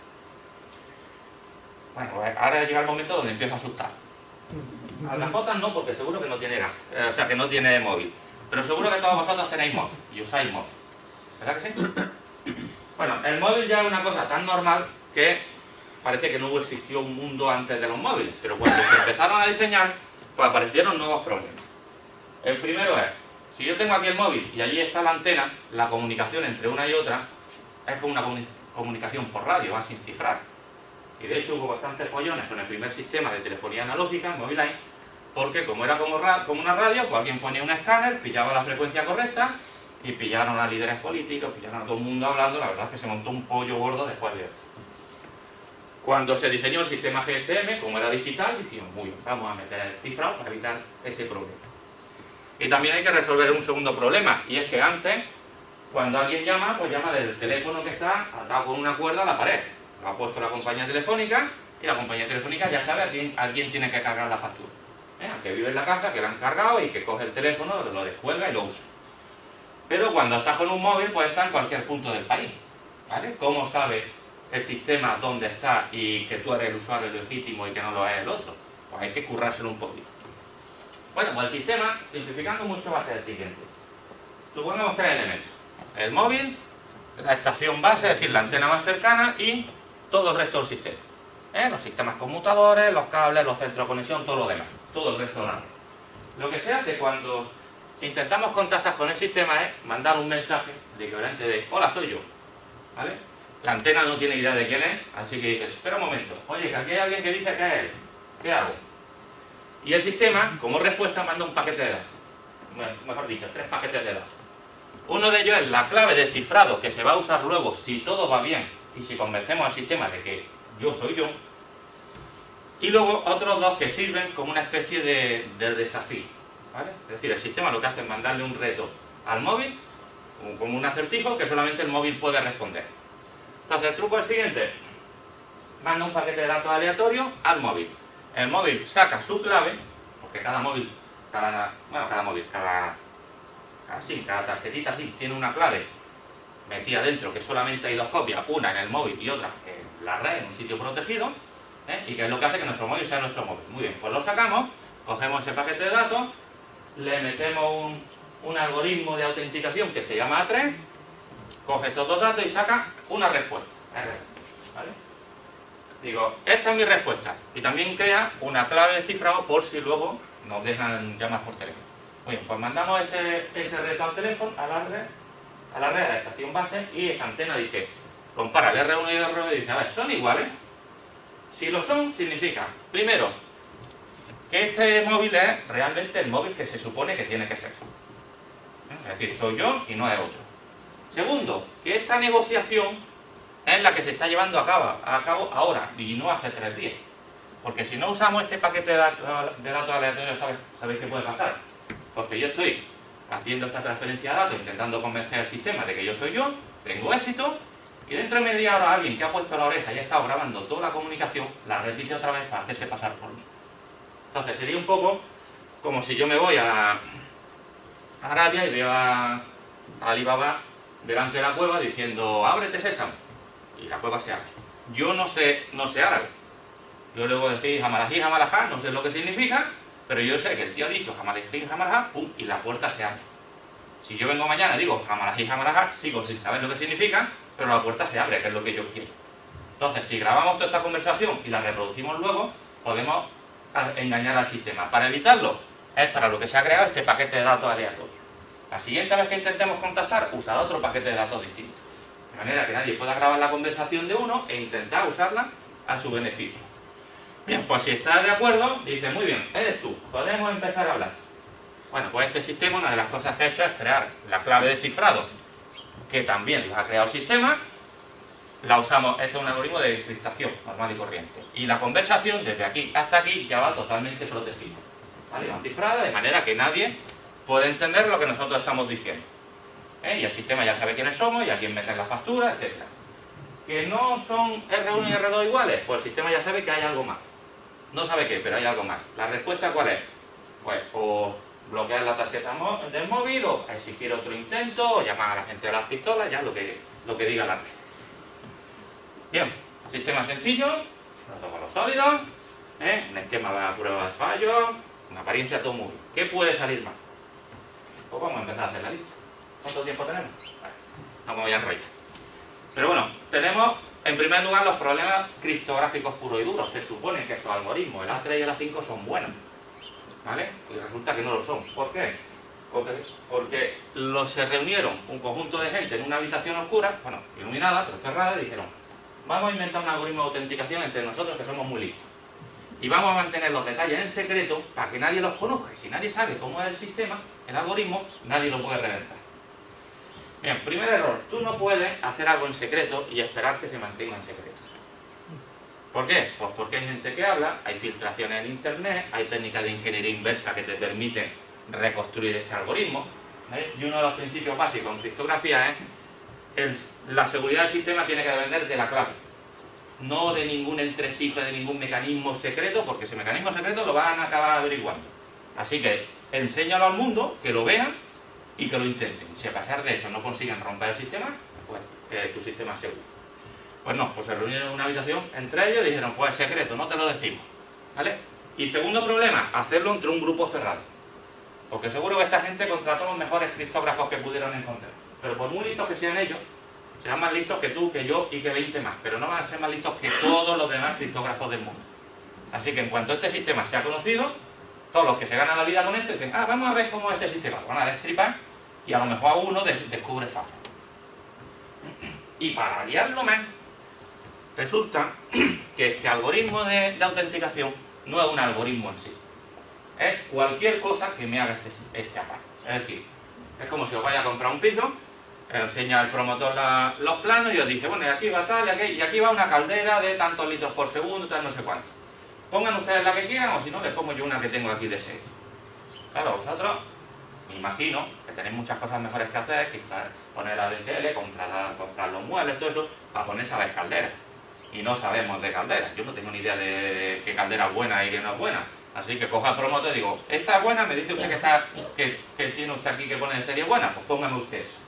Bueno, pues ahora llega el momento donde empiezo a asustar. A las fotos no, porque seguro que no tiene gas, eh, o sea que no tiene móvil. Pero seguro que todos vosotros tenéis móvil y usáis móvil. ¿Verdad que sí? Bueno, el móvil ya es una cosa tan normal que parece que no existió un mundo antes de los móviles. Pero cuando se empezaron a diseñar, pues aparecieron nuevos problemas. El primero es, si yo tengo aquí el móvil y allí está la antena, la comunicación entre una y otra es como una comunicación por radio, va sin cifrar. Y de hecho hubo bastantes follones con el primer sistema de telefonía analógica, Moviline, porque como era como, ra como una radio, pues alguien ponía un escáner, pillaba la frecuencia correcta y pillaron a líderes políticos, pillaron a todo el mundo hablando. La verdad es que se montó un pollo gordo después de eso. Cuando se diseñó el sistema G S M, como era digital, decimos, muy bien, vamos a meter el cifrado para evitar ese problema. Y también hay que resolver un segundo problema, y es que antes, cuando alguien llama, pues llama del teléfono que está atado con una cuerda a la pared. Lo ha puesto la compañía telefónica y la compañía telefónica ya sabe a quién, a quién tiene que cargar la factura. ¿Eh? Al que vive en la casa, que lo han cargado y que coge el teléfono, lo descuelga y lo usa. Pero cuando estás con un móvil, pues está en cualquier punto del país. ¿Vale? ¿Cómo sabe el sistema dónde está y que tú eres el usuario legítimo y que no lo es el otro? Pues hay que currárselo un poquito. Bueno, pues el sistema, simplificando mucho, va a ser el siguiente. Supongamos tres elementos. el móvil, la estación base, es decir, la antena más cercana y todo el resto del sistema. ¿Eh? Los sistemas conmutadores, los cables, los centros de conexión, todo lo demás, todo el resto de la red. Lo que se hace cuando intentamos contactar con el sistema es mandar un mensaje de equivalente de hola, soy yo, ¿vale? La antena no tiene idea de quién es, así que dices, espera un momento, oye, que aquí hay alguien que dice que es él, ¿qué hago? Y el sistema, como respuesta, manda un paquete de datos, bueno, mejor dicho, tres paquetes de datos. Uno de ellos es la clave de cifrado que se va a usar luego si todo va bien y si convencemos al sistema de que yo soy yo. Y luego otros dos que sirven como una especie de, de desafío, ¿vale? Es decir, el sistema lo que hace es mandarle un reto al móvil, como un acertijo que solamente el móvil puede responder. Entonces el truco es el siguiente: manda un paquete de datos aleatorio al móvil. El móvil saca su clave, porque cada móvil, cada, bueno, cada móvil, cada, cada, sí, cada tarjetita sí, tiene una clave metida dentro, que solamente hay dos copias, una en el móvil y otra en la red, en un sitio protegido, ¿eh? Y que es lo que hace que nuestro móvil sea nuestro móvil. Muy bien, pues lo sacamos, cogemos ese paquete de datos, le metemos un, un algoritmo de autenticación que se llama A tres, coge estos dos datos y saca una respuesta, ¿vale? Digo, esta es mi respuesta, y también crea una clave de cifrado por si luego nos dejan llamar por teléfono. Muy bien, pues mandamos ese, ese reto al teléfono, a la red, a la red, a la estación base, y esa antena dice, compara el erre uno y el erre dos y dice, a ver, ¿son iguales? Si lo son, significa, primero, que este móvil es realmente el móvil que se supone que tiene que ser. Es decir, soy yo y no es otro. Segundo, que esta negociación es la que se está llevando a cabo, a cabo ahora y no hace tres días. Porque si no usamos este paquete de datos, de datos aleatorios, ¿sabéis, ¿sabéis qué puede pasar? Porque yo estoy haciendo esta transferencia de datos, intentando convencer al sistema de que yo soy yo, tengo éxito, y dentro de media hora alguien que ha puesto la oreja y ha estado grabando toda la comunicación, la repite otra vez para hacerse pasar por mí. Entonces sería un poco como si yo me voy a, a Arabia y veo a, a Alibaba delante de la cueva diciendo, ábrete sésamo, y la cueva se abre. Yo no sé, no sé árabe. Yo luego decir jamalají, jamalajá, no sé lo que significa, pero yo sé que el tío ha dicho jamalají, jamalajá, pum, y la puerta se abre. Si yo vengo mañana y digo jamalají, jamalajá, sigo sin saber lo que significa, pero la puerta se abre, que es lo que yo quiero. Entonces, si grabamos toda esta conversación y la reproducimos luego, podemos engañar al sistema. Para evitarlo, es para lo que se ha creado este paquete de datos aleatorio. La siguiente vez que intentemos contactar, usar otro paquete de datos distinto. De manera que nadie pueda grabar la conversación de uno e intentar usarla a su beneficio. Bien, pues si estás de acuerdo, dice, muy bien, eres tú, podemos empezar a hablar. Bueno, pues este sistema, una de las cosas que ha hecho es crear la clave de cifrado, que también la ha creado el sistema. La usamos, este es un algoritmo de encriptación normal y corriente. Y la conversación, desde aquí hasta aquí, ya va totalmente protegida, ¿vale? Va cifrada, de manera que nadie puede entender lo que nosotros estamos diciendo. ¿Eh? Y el sistema ya sabe quiénes somos y a quién meter la factura, etcétera. ¿Que no son erre uno y erre dos iguales? Pues el sistema ya sabe que hay algo más. No sabe qué, pero hay algo más. ¿La respuesta cuál es? Pues o bloquear la tarjeta del móvil, o exigir otro intento, o llamar a la gente de las pistolas, ya lo que, lo que diga la red. Bien, sistema sencillo, protocolos sólidos, ¿eh? Un esquema de prueba de fallos, una apariencia todo muy bien. ¿Qué puede salir mal? Pues vamos a empezar a hacer la lista. ¿Cuánto tiempo tenemos? Vale, no me voy a enrollar. Pero bueno, tenemos en primer lugar los problemas criptográficos puros y duros. Se supone que esos algoritmos, el A tres y el A cinco, son buenos, ¿vale? Y resulta que no lo son. ¿Por qué? Porque, porque los, se reunieron un conjunto de gente en una habitación oscura, bueno, iluminada, pero cerrada, y dijeron, vamos a inventar un algoritmo de autenticación entre nosotros que somos muy listos. Y vamos a mantener los detalles en secreto para que nadie los conozca. Y si nadie sabe cómo es el sistema, el algoritmo, nadie lo puede reventar. Bien, primer error. Tú no puedes hacer algo en secreto y esperar que se mantenga en secreto. ¿Por qué? Pues porque hay gente que habla, hay filtraciones en internet, hay técnicas de ingeniería inversa que te permiten reconstruir este algoritmo. ¿Vale? Y uno de los principios básicos en criptografía es el, la seguridad del sistema tiene que depender de la clave, no de ningún entresijo, de ningún mecanismo secreto, porque ese mecanismo secreto lo van a acabar averiguando. Así que enséñalo al mundo, que lo vean y que lo intenten. Si a pesar de eso no consiguen romper el sistema, pues eh, tu sistema es seguro. Pues no, pues se reunieron en una habitación entre ellos y dijeron, pues es secreto, no te lo decimos, ¿vale? Y segundo problema, hacerlo entre un grupo cerrado, porque seguro que esta gente contrató los mejores criptógrafos que pudieron encontrar. Pero por muy listos que sean ellos, serán más listos que tú, que yo y que veinte más, pero no van a ser más listos que todos los demás criptógrafos del mundo. Así que en cuanto este sistema sea conocido, todos los que se ganan la vida con esto dicen, ah, vamos a ver cómo es este sistema, lo van a destripar y a lo mejor a uno de descubre fallo. Y para liarlo más, resulta que este algoritmo de, de autenticación no es un algoritmo en sí, es cualquier cosa que me haga este, este aparato. Es decir, es como si os vaya a comprar un piso, enseña el promotor la, los planos y os dice, bueno, y aquí va tal, y aquí, y aquí va una caldera de tantos litros por segundo, tal, no sé cuánto. Pongan ustedes la que quieran, o si no, les pongo yo una que tengo aquí de seis. Claro, vosotros, me imagino que tenéis muchas cosas mejores que hacer, que poner la D S L, comprar, comprar los muebles, todo eso, para ponerse a ver calderas. Y no sabemos de calderas. Yo no tengo ni idea de qué caldera es buena y qué no es buena. Así que coja el promotor y digo, ¿esta es buena? Me dice usted que, está, que, que tiene usted aquí que pone de serie buena, pues póngame usted eso.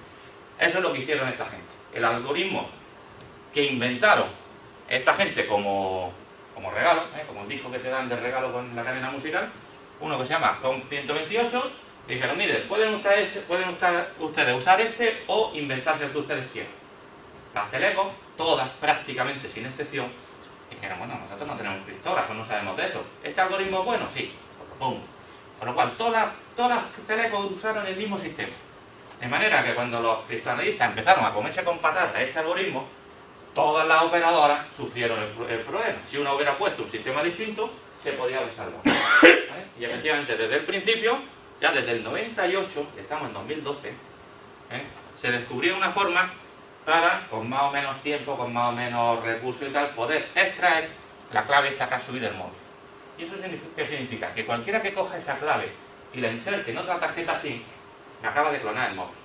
Eso es lo que hicieron esta gente. El algoritmo que inventaron esta gente como, como regalo, ¿eh? Como un disco que te dan de regalo con la cadena musical, uno que se llama COM ciento veintiocho, y dijeron, mire, pueden ustedes, pueden ustedes usar este o inventarse el que ustedes quieran. Las telecom, todas prácticamente sin excepción, dijeron, bueno, nosotros no tenemos criptógrafos, no sabemos de eso. ¿Este algoritmo es bueno? Sí, pues lo pongo. Con lo cual, todas, todas las telecom usaron el mismo sistema. De manera que cuando los criptoanalistas empezaron a comerse con patatas este algoritmo, todas las operadoras sufrieron el, el problema. Si uno hubiera puesto un sistema distinto, se podía haber salvado. ¿Vale? Y efectivamente, desde el principio, ya desde el noventa y ocho, estamos en dos mil doce, ¿eh? Se descubrió una forma para, con más o menos tiempo, con más o menos recursos y tal, poder extraer la clave esta que ha subido el móvil. ¿Y eso qué significa? Que cualquiera que coja esa clave y la inserte en otra tarjeta SIM, me acaba de clonar el móvil.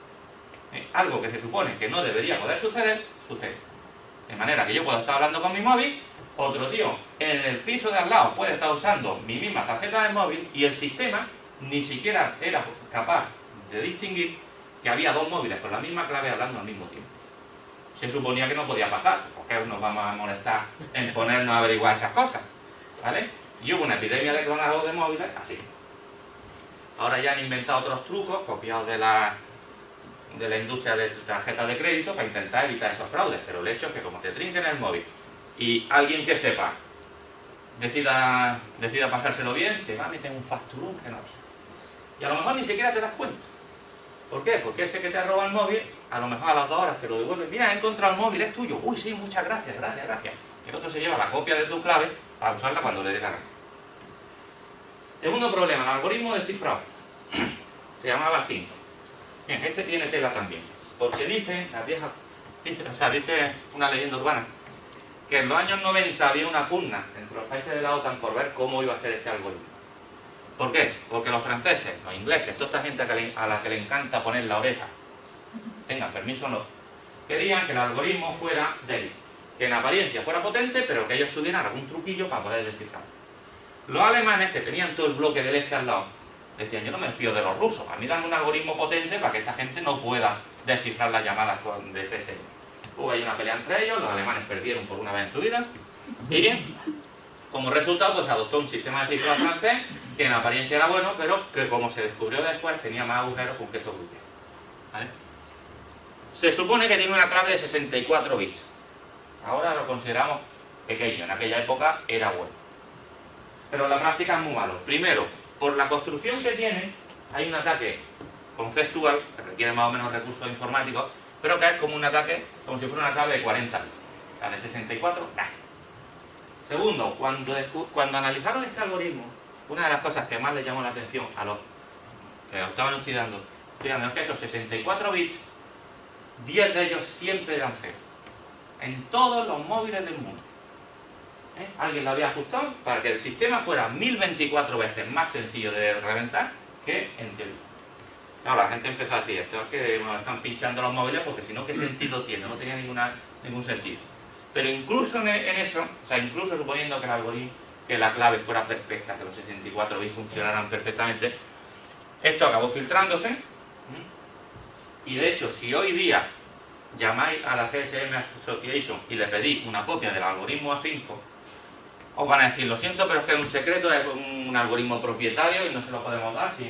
¿Eh? Algo que se supone que no debería poder suceder, sucede. De manera que yo puedo estar hablando con mi móvil, otro tío en el piso de al lado puede estar usando mi misma tarjeta de móvil y el sistema ni siquiera era capaz de distinguir que había dos móviles con la misma clave hablando al mismo tiempo. Se suponía que no podía pasar, porque nos vamos a molestar en ponernos a averiguar esas cosas, ¿vale? Y hubo una epidemia de clonado de móviles así. Ahora ya han inventado otros trucos copiados de la, de la industria de tarjetas de crédito para intentar evitar esos fraudes, pero el hecho es que como te trinquen el móvil y alguien que sepa decida, decida pasárselo bien, te va a meter un facturón que no sé. Y a lo mejor ni siquiera te das cuenta. ¿Por qué? Porque ese que te roba el móvil, a lo mejor a las dos horas te lo devuelve. Mira, he encontrado el móvil, es tuyo. Uy, sí, muchas gracias, gracias, gracias. El otro se lleva la copia de tu clave para usarla cuando le dé la gana. Segundo problema, el algoritmo de cifrado. Se llamaba cinco. Bien, este tiene tela también. Porque dice, las viejas, dice, o sea, dice una leyenda urbana, que en los años noventa había una pugna entre los países de la OTAN por ver cómo iba a ser este algoritmo. ¿Por qué? Porque los franceses, los ingleses, toda esta gente a la que le encanta poner la oreja, tengan permiso o no, querían que el algoritmo fuera débil, que en apariencia fuera potente, pero que ellos tuvieran algún truquillo para poder descifrarlo. Los alemanes, que tenían todo el bloque del este al lado, decían, yo no me fío de los rusos, a mí dan un algoritmo potente para que esta gente no pueda descifrar las llamadas de C S M. Hubo ahí una pelea entre ellos, los alemanes perdieron por una vez en su vida, y bien, como resultado pues adoptó un sistema de cifrado francés que en apariencia era bueno, pero que como se descubrió después tenía más agujeros que un queso gruyere. ¿Vale? Se supone que tiene una clave de sesenta y cuatro bits. Ahora lo consideramos pequeño, en aquella época era bueno. Pero en la práctica es muy malo. Primero, por la construcción que tiene, hay un ataque conceptual que requiere más o menos recursos informáticos, pero que es como un ataque, como si fuera una clave de cuarenta bits. La de sesenta y cuatro, ¡nah! Segundo, cuando, cuando analizaron este algoritmo, una de las cosas que más les llamó la atención a los que lo estaban estudiando, estudiando es que esos sesenta y cuatro bits, diez de ellos siempre eran cero. En todos los móviles del mundo. ¿Eh? Alguien lo había ajustado para que el sistema fuera mil veinticuatro veces más sencillo de reventar que en teoría. No, la gente empezó a decir, esto es que nos están pinchando los móviles porque si no, ¿qué sentido tiene? No tenía ninguna, ningún sentido. Pero incluso en, en eso, o sea, incluso suponiendo que el algoritmo, que la clave fuera perfecta, que los sesenta y cuatro bits funcionaran perfectamente, esto acabó filtrándose. ¿Mm? Y de hecho, si hoy día llamáis a la G S M Association y le pedís una copia del algoritmo A cinco, os van a decir, lo siento, pero es que es un secreto, es un algoritmo propietario y no se lo podemos dar sin,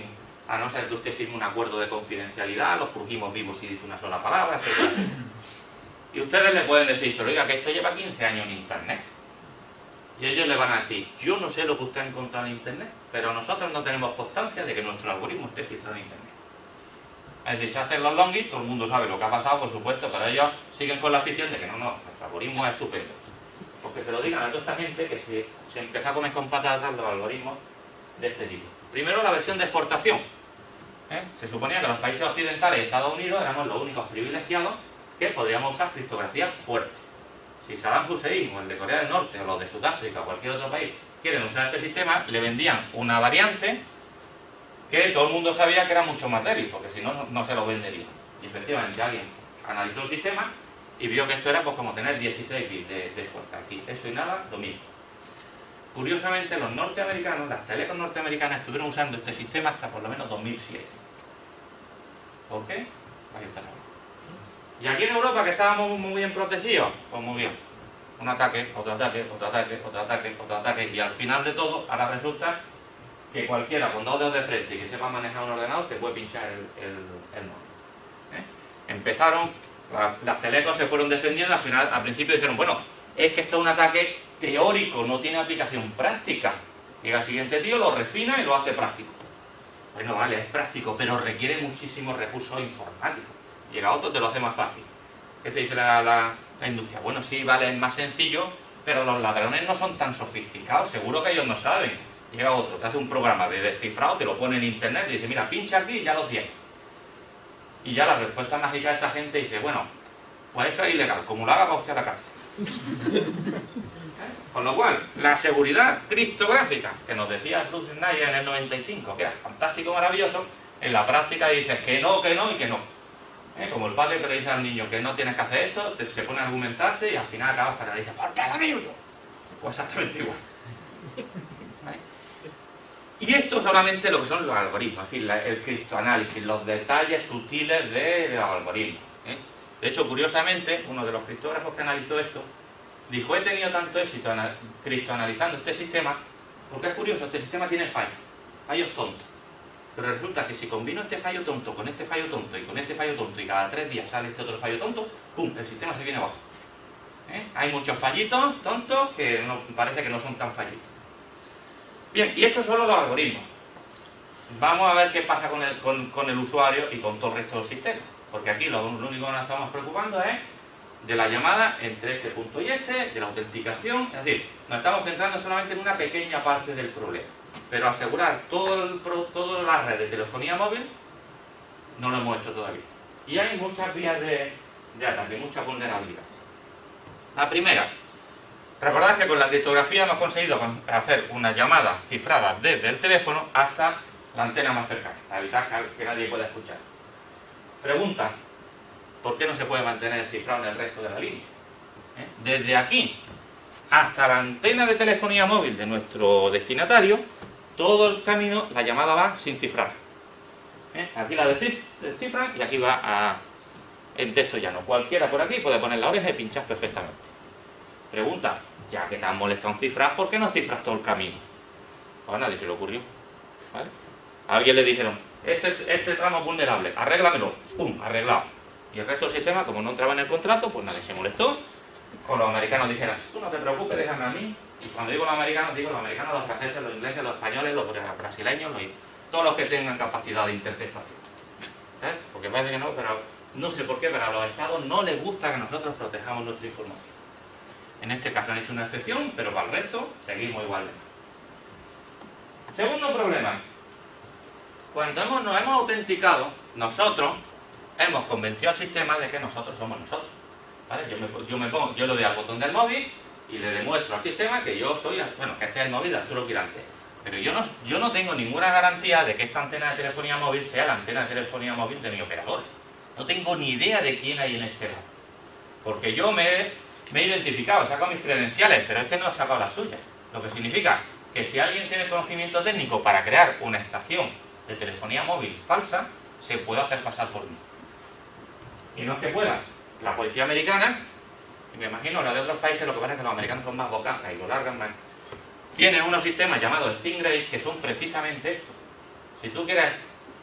a no ser que usted firme un acuerdo de confidencialidad, los crujimos vivos si dice una sola palabra, etcétera. Y ustedes le pueden decir, pero oiga, que esto lleva quince años en Internet. Y ellos le van a decir, yo no sé lo que usted ha encontrado en Internet, pero nosotros no tenemos constancia de que nuestro algoritmo esté filtrado en Internet. Es decir, se hacen los longis, todo el mundo sabe lo que ha pasado, por supuesto, pero ellos siguen con la afición de que no, no, nuestro algoritmo es estupendo. Porque se lo digan a toda esta gente que se, se empieza a comer con patatas los algoritmos de este tipo. Primero, la versión de exportación. ¿Eh? Se suponía que los países occidentales y Estados Unidos éramos los únicos privilegiados que podíamos usar criptografía fuerte. Si Saddam Hussein o el de Corea del Norte o los de Sudáfrica o cualquier otro país quieren usar este sistema, le vendían una variante que todo el mundo sabía que era mucho más débil, porque si no, no se lo venderían. Y efectivamente alguien analizó el sistema y vio que esto era pues como tener dieciséis bits de, de fuerza. Aquí, eso y nada, lo mismo. Curiosamente, los norteamericanos, las telecom norteamericanas estuvieron usando este sistema hasta por lo menos dos mil siete. ¿Por qué? Ahí está. Y aquí en Europa, que estábamos muy bien protegidos, pues muy bien. Un ataque, otro ataque, otro ataque, otro ataque, otro ataque. Y al final de todo, ahora resulta que cualquiera con dos dedos de frente y que sepa manejar un ordenador te puede pinchar el, el, el móvil. ¿Eh? Empezaron, las, las telecos se fueron defendiendo, al final, al principio dijeron, bueno, es que esto es un ataque teórico, no tiene aplicación práctica. Llega el siguiente tío, lo refina y lo hace práctico. Bueno, vale, es práctico, pero requiere muchísimos recursos informáticos. Llega otro, te lo hace más fácil. ¿Qué te dice la, la, la industria? Bueno, sí, vale, es más sencillo, pero los ladrones no son tan sofisticados, seguro que ellos no saben. Llega otro, te hace un programa de descifrado, te lo pone en internet y dice, mira, pincha aquí y ya lo tienes. Y ya la respuesta mágica de esta gente dice, bueno, pues eso es ilegal, como lo haga va usted a la cárcel. Con lo cual, la seguridad criptográfica, que nos decía Bruce Schneier en el noventa y cinco, que era fantástico, maravilloso, en la práctica dices que no, que no y que no. ¿Eh? Como el padre que le dice al niño que no tienes que hacer esto, te, se pone a argumentarse y al final acabas para le dice, ¿por qué lo digo yo? Pues exactamente igual. ¿Vale? Y esto solamente lo que son los algoritmos, es decir, la, el criptoanálisis, los detalles sutiles de, de los algoritmos. ¿Eh? De hecho, curiosamente, uno de los criptógrafos que analizó esto dijo, he tenido tanto éxito anal criptoanalizando este sistema, porque es curioso, este sistema tiene fallos, fallos tontos. Pero resulta que si combino este fallo tonto con este fallo tonto y con este fallo tonto y cada tres días sale este otro fallo tonto, ¡pum!, el sistema se viene abajo. ¿Eh? Hay muchos fallitos tontos que no, parece que no son tan fallitos. Bien, y esto son solo los algoritmos. Vamos a ver qué pasa con el, con, con el usuario y con todo el resto del sistema. Porque aquí lo, lo único que nos estamos preocupando es de la llamada entre este punto y este, de la autenticación. Es decir, nos estamos centrando solamente en una pequeña parte del problema. Pero asegurar todo el, toda la red de telefonía móvil no lo hemos hecho todavía. Y hay muchas vías de, de ataque, mucha vulnerabilidad. La primera, recordad que con la criptografía hemos conseguido hacer una llamada cifrada desde el teléfono hasta la antena más cercana, para evitar que nadie pueda escuchar. Pregunta, ¿por qué no se puede mantener cifrado en el resto de la línea? ¿Eh? Desde aquí hasta la antena de telefonía móvil de nuestro destinatario, todo el camino, la llamada va sin cifrar. ¿Eh? Aquí la descifran y aquí va a, en texto llano. Cualquiera por aquí puede poner la oreja y pinchar perfectamente. Pregunta, ya que te han molestado en cifrar, ¿por qué no cifras todo el camino? Pues a nadie se le ocurrió. ¿Vale? A alguien le dijeron, este, este tramo es vulnerable, arréglamelo. ¡Pum! Arreglado. Y el resto del sistema, como no entraba en el contrato, pues nadie se molestó. Con los americanos dijeron, tú no te preocupes, déjame a mí. Y cuando digo los americanos, digo los americanos, los franceses, los ingleses, los españoles, los brasileños, los, todos los que tengan capacidad de interceptación. ¿Eh? Porque parece que no, pero no sé por qué, pero a los estados no les gusta que nosotros protejamos nuestra información. En este caso han hecho una excepción, pero para el resto seguimos igualmente. Segundo problema. Cuando hemos, nos hemos autenticado, nosotros hemos convencido al sistema de que nosotros somos nosotros. ¿Vale? Yo, me, yo, me pongo, yo le doy al botón del móvil y le demuestro al sistema que yo soy, bueno, que este es el móvil de Arturo Quirante. Pero yo no, yo no tengo ninguna garantía de que esta antena de telefonía móvil sea la antena de telefonía móvil de mi operador. No tengo ni idea de quién hay en este lado. Porque yo me, me he identificado, he sacado mis credenciales, pero este no ha sacado las suyas. Lo que significa que si alguien tiene conocimiento técnico para crear una estación de telefonía móvil falsa, se puede hacer pasar por mí. Y no es que pueda. La policía americana, y me imagino la de otros países, lo que pasa es que los americanos son más bocazas y lo largan más, tienen unos sistemas llamados Stingray que son precisamente esto. Si tú quieres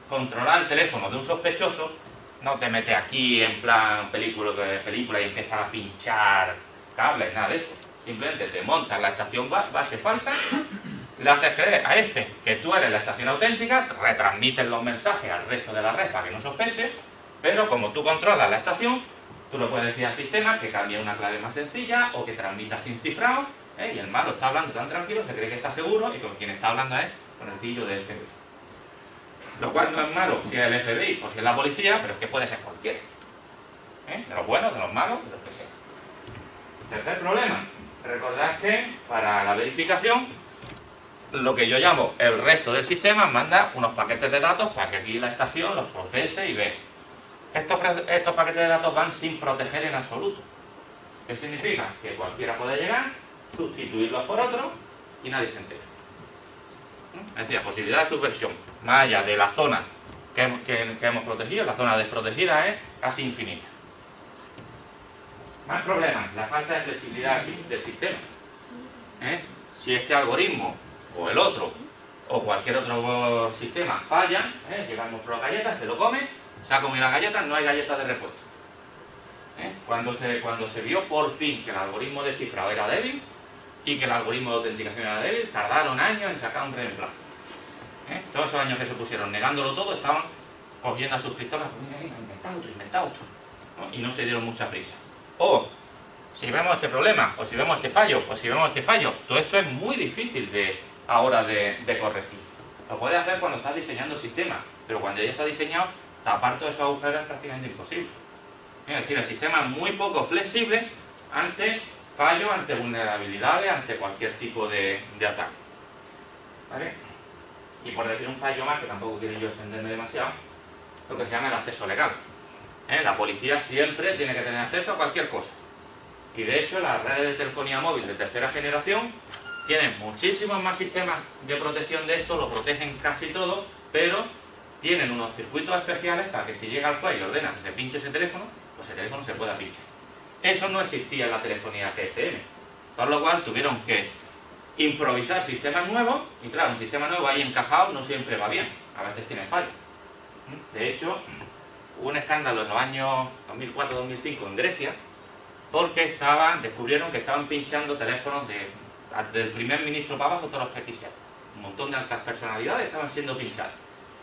controlar el teléfono de un sospechoso, no te metes aquí en plan película, película y empiezas a pinchar cables, nada de eso. Simplemente te montas la estación base falsa, le haces creer a este que tú eres la estación auténtica, retransmites los mensajes al resto de la red para que no sospeche, pero como tú controlas la estación, tú le puedes decir al sistema que cambie una clave más sencilla o que transmita sin cifrado, ¿eh? Y el malo está hablando tan tranquilo, se cree que está seguro y con quien está hablando es con el tillo del F B I. Lo cual no es malo si es el F B I o si es la policía, pero es que puede ser cualquiera. ¿Eh? De los buenos, de los malos, de los que sea. Tercer problema. Recordad que para la verificación, lo que yo llamo el resto del sistema manda unos paquetes de datos para que aquí la estación los procese y vea. Estos, estos paquetes de datos van sin proteger en absoluto. ¿Qué significa? Que cualquiera puede llegar, sustituirlos por otros y nadie se entera. Es decir, la posibilidad de subversión, más allá de la zona que, que, que hemos protegido, la zona desprotegida es casi infinita. Más problemas, la falta de flexibilidad del sistema. ¿Eh? Si este algoritmo, o el otro, o cualquier otro sistema falla, ¿eh? Llegamos por la galleta, se lo come, se ha comido la galleta, no hay galletas de repuesto. ¿Eh? Cuando, se, cuando se vio por fin que el algoritmo de cifrado era débil y que el algoritmo de autenticación era débil, tardaron años en sacar un reemplazo. ¿Eh? Todos esos años que se pusieron negándolo todo, estaban cogiendo a suscriptores, inventado otro, inventado otro, ¿no? Y no se dieron mucha prisa. O, si vemos este problema, o si vemos este fallo, o si vemos este fallo, todo esto es muy difícil de ahora de, de corregir. Lo puedes hacer cuando estás diseñando el sistema, pero cuando ya está diseñado, tapar todos esos agujeros es prácticamente imposible. Es decir, el sistema es muy poco flexible ante fallos, ante vulnerabilidades, ante cualquier tipo de, de ataque. ¿Vale? Y por decir un fallo más, que tampoco quiero yo extenderme demasiado, lo que se llama el acceso legal. ¿Eh? La policía siempre tiene que tener acceso a cualquier cosa. Y de hecho las redes de telefonía móvil de tercera generación tienen muchísimos más sistemas de protección de esto, lo protegen casi todo, pero tienen unos circuitos especiales para que si llega al juez y ordena que se pinche ese teléfono, pues ese teléfono se pueda pinchar. Eso no existía en la telefonía G S M, por lo cual tuvieron que improvisar sistemas nuevos, y claro, un sistema nuevo ahí encajado no siempre va bien, a veces tiene fallos. De hecho, hubo un escándalo en los años dos mil cuatro dos mil cinco en Grecia, porque estaban, descubrieron que estaban pinchando teléfonos de, del primer ministro para abajo, todos los que quisieran. Un montón de altas personalidades estaban siendo pinchadas.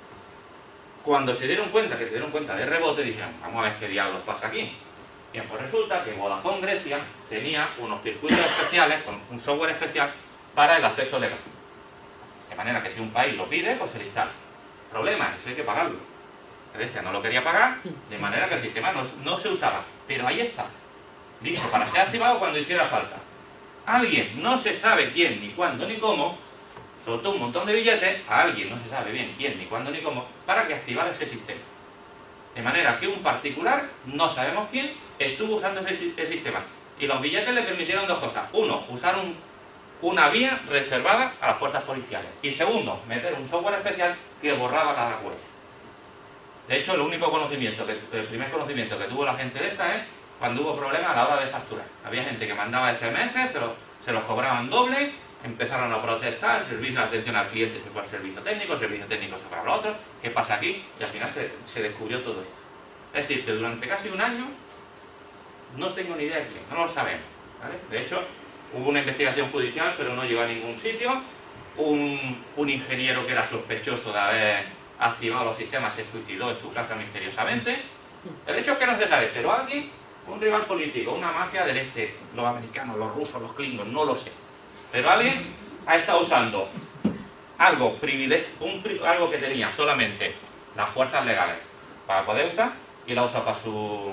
Cuando se dieron cuenta, que se dieron cuenta de rebote, dijeron, vamos a ver qué diablos pasa aquí. Bien, pues resulta que Vodafone Grecia tenía unos circuitos especiales, con un software especial, para el acceso legal. De manera que si un país lo pide, pues se le instala. Problema, eso hay que pagarlo. Grecia no lo quería pagar, de manera que el sistema no, no se usaba. Pero ahí está, listo para ser activado cuando hiciera falta. Alguien, no se sabe quién, ni cuándo, ni cómo, soltó un montón de billetes a alguien, no se sabe bien quién, ni cuándo, ni cómo, para que activara ese sistema. De manera que un particular, no sabemos quién, estuvo usando ese, ese sistema. Y los billetes le permitieron dos cosas. Uno, usar un, una vía reservada a las fuerzas policiales. Y segundo, meter un software especial que borraba cada huella. De hecho, el único conocimiento, que, el primer conocimiento que tuvo la gente de esta es cuando hubo problemas a la hora de facturar. Había gente que mandaba ese eme ese, se los, se los cobraban doble, empezaron a protestar, el servicio de atención al cliente se fue al servicio técnico, el servicio técnico se fue al otro, ¿qué pasa aquí? Y al final se, se descubrió todo esto. Es decir, que durante casi un año no tengo ni idea de quién, no lo sabemos, ¿vale? De hecho, hubo una investigación judicial, pero no llegó a ningún sitio. Un, un ingeniero que era sospechoso de haber activado los sistemas se suicidó en su casa misteriosamente. El hecho es que no se sabe, pero alguien, un rival político, una mafia del este, los americanos, los rusos, los klingons, no lo sé, pero alguien ha estado usando algo privilegio, un, algo que tenía solamente las fuerzas legales para poder usar y la usa para su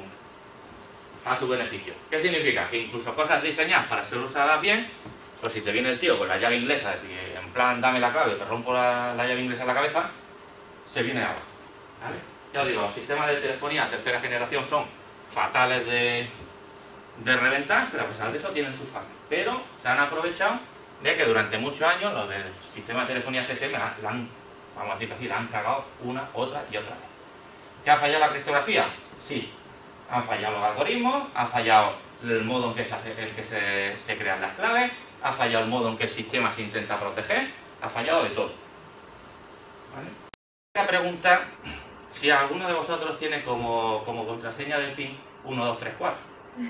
a su beneficio. ¿Qué significa? Que incluso cosas diseñadas para ser usadas bien, pues si te viene el tío con la llave inglesa, en plan dame la clave, te rompo la, la llave inglesa en la cabeza, se viene abajo, ¿vale? Ya os digo, los sistemas de telefonía tercera generación son fatales de, de reventar, pero a pesar de eso tienen sus fallos. Pero se han aprovechado de que durante muchos años los del sistema de telefonía G S M la, la han, vamos a decir así, la han cagado una, otra y otra vez. ¿Que ha fallado la criptografía? Sí. Han fallado los algoritmos, ha fallado el modo en que se, hace, en que se, se crean las claves, ha fallado el modo en que el sistema se intenta proteger, ha fallado de todo. ¿Vale? a preguntar si alguno de vosotros tiene como, como contraseña del PIN uno, dos, tres, cuatro.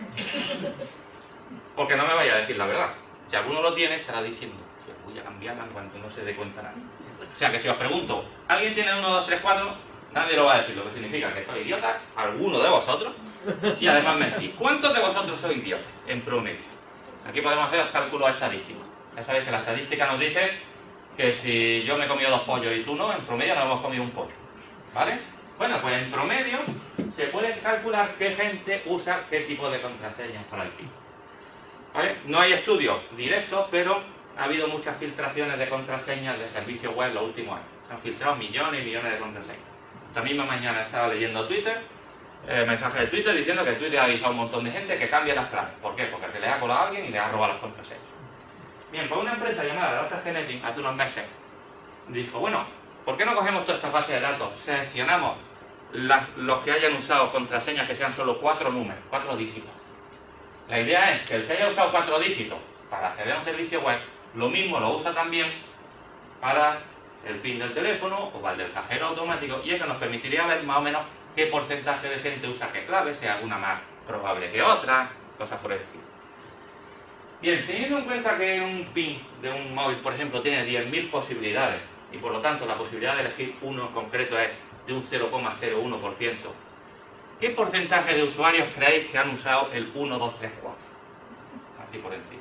Porque no me vaya a decir la verdad. Si alguno lo tiene, estará diciendo que voy a cambiarla en cuanto no se dé cuenta nada. O sea que si os pregunto, ¿alguien tiene uno, dos, tres, cuatro? Nadie lo va a decir, lo que significa que soy idiota, alguno de vosotros, y además mentís. ¿Cuántos de vosotros sois idiotas en promedio? Aquí podemos hacer cálculos estadísticos. Ya sabéis que la estadística nos dice que si yo me he comido dos pollos y tú no, en promedio nos hemos comido un pollo. ¿Vale? Bueno, pues en promedio se puede calcular qué gente usa qué tipo de contraseñas para el PIN. ¿Vale? No hay estudios directos, pero ha habido muchas filtraciones de contraseñas de servicios web en los últimos años. Se han filtrado millones y millones de contraseñas. Esta misma mañana estaba leyendo Twitter, eh, mensajes de Twitter diciendo que Twitter ha avisado a un montón de gente que cambie las claves. ¿Por qué? Porque se les ha colado a alguien y les ha robado las contraseñas. Bien, pues una empresa llamada Data Genetic hace unos meses dijo, bueno, ¿por qué no cogemos toda esta base de datos? Seleccionamos las, los que hayan usado contraseñas que sean solo cuatro números, cuatro dígitos. La idea es que el que haya usado cuatro dígitos para acceder a un servicio web, lo mismo lo usa también para el PIN del teléfono o para el del cajero automático, y eso nos permitiría ver más o menos qué porcentaje de gente usa qué clave, si alguna más probable que otra, cosas por el estilo. Bien, teniendo en cuenta que un PIN de un móvil, por ejemplo, tiene diez mil posibilidades, y por lo tanto la posibilidad de elegir uno en concreto es de un cero coma cero uno por ciento, ¿qué porcentaje de usuarios creéis que han usado el uno, dos, tres, cuatro? Así por encima.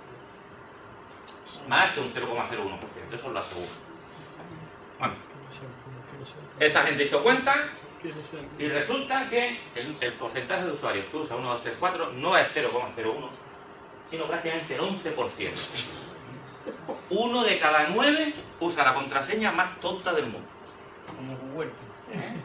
Más que un cero coma cero uno por ciento, eso es lo aseguro. Bueno, esta gente hizo cuenta y resulta que el, el porcentaje de usuarios que usa uno, dos, tres, cuatro no es cero coma cero uno, sino prácticamente el once por ciento. Uno de cada nueve usa la contraseña más tonta del mundo. Como Google. ¿Eh?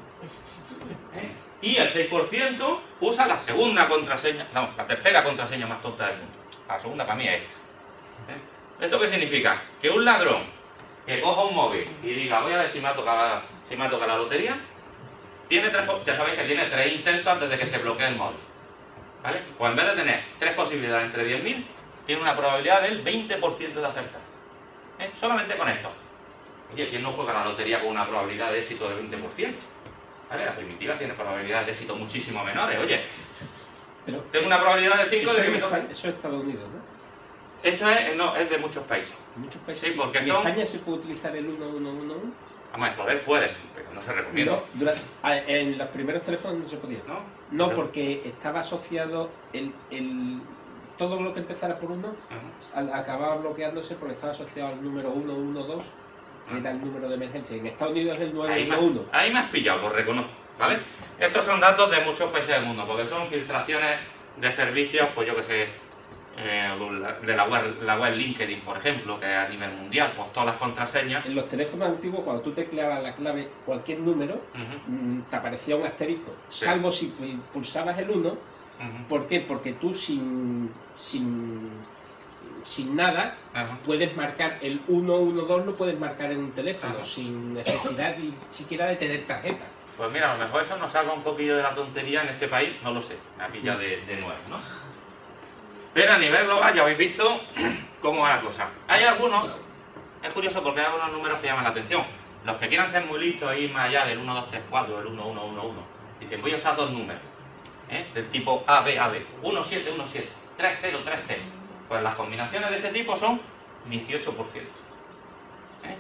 ¿Eh? Y el seis por ciento usa la segunda contraseña, no, la tercera contraseña más tonta del mundo. La segunda para mí es esta. ¿Eh? ¿Esto qué significa? Que un ladrón que coja un móvil y diga, voy a ver si me ha tocado, si me ha tocado la lotería, tiene tres, ya sabéis que tiene tres intentos antes de que se bloquee el móvil. ¿Vale? Pues en vez de tener tres posibilidades entre diez mil, tiene una probabilidad del veinte por ciento de acertar. ¿Eh? Solamente con esto. Oye, ¿quién no juega la lotería con una probabilidad de éxito del veinte por ciento? ¿Vale? La primitiva tiene probabilidades de éxito muchísimo menores. Oye, pero tengo una probabilidad de cinco de que me toque. Eso es Estados Unidos, ¿no? Eso es, no, es de muchos países. Muchos países. Sí, porque ¿En son... España se puede utilizar el uno uno uno uno? Vamos, poder puede, pero no se recomienda. No, durante, en los primeros teléfonos no se podía. No, no pero... porque estaba asociado el, el todo lo que empezara por uno, uh-huh. acababa bloqueándose porque estaba asociado al número uno uno dos, que uh-huh. era el número de emergencia. En Estados Unidos es el nueve uno uno. Ahí, ahí me has pillado, lo reconozco, ¿vale? Estos son datos de muchos países del mundo, porque son filtraciones de servicios, pues yo que sé, eh, de la web, la web LinkedIn, por ejemplo, que es a nivel mundial, pues todas las contraseñas. En los teléfonos antiguos, cuando tú tecleabas la clave, cualquier número, uh-huh. te aparecía un asterisco, sí. salvo si pulsabas el uno. Uh-huh. ¿Por qué? Porque tú sin sin, sin nada uh-huh. puedes marcar el uno uno dos, lo puedes marcar en un teléfono, uh-huh. sin necesidad ni siquiera de tener tarjeta. Pues mira, a lo mejor eso nos salga un poquillo de la tontería en este país, no lo sé, me ha pillado de, de nuevo, ¿no? Pero a nivel global ya habéis visto cómo va la cosa. Hay algunos, es curioso porque hay algunos números que llaman la atención. Los que quieran ser muy listos e ir más allá del uno dos tres cuatro, del uno uno uno uno, dicen voy a usar dos números, ¿eh? del tipo A B A B, uno siete uno siete, tres cero tres cero. Pues las combinaciones de ese tipo son dieciocho por ciento. ¿Eh?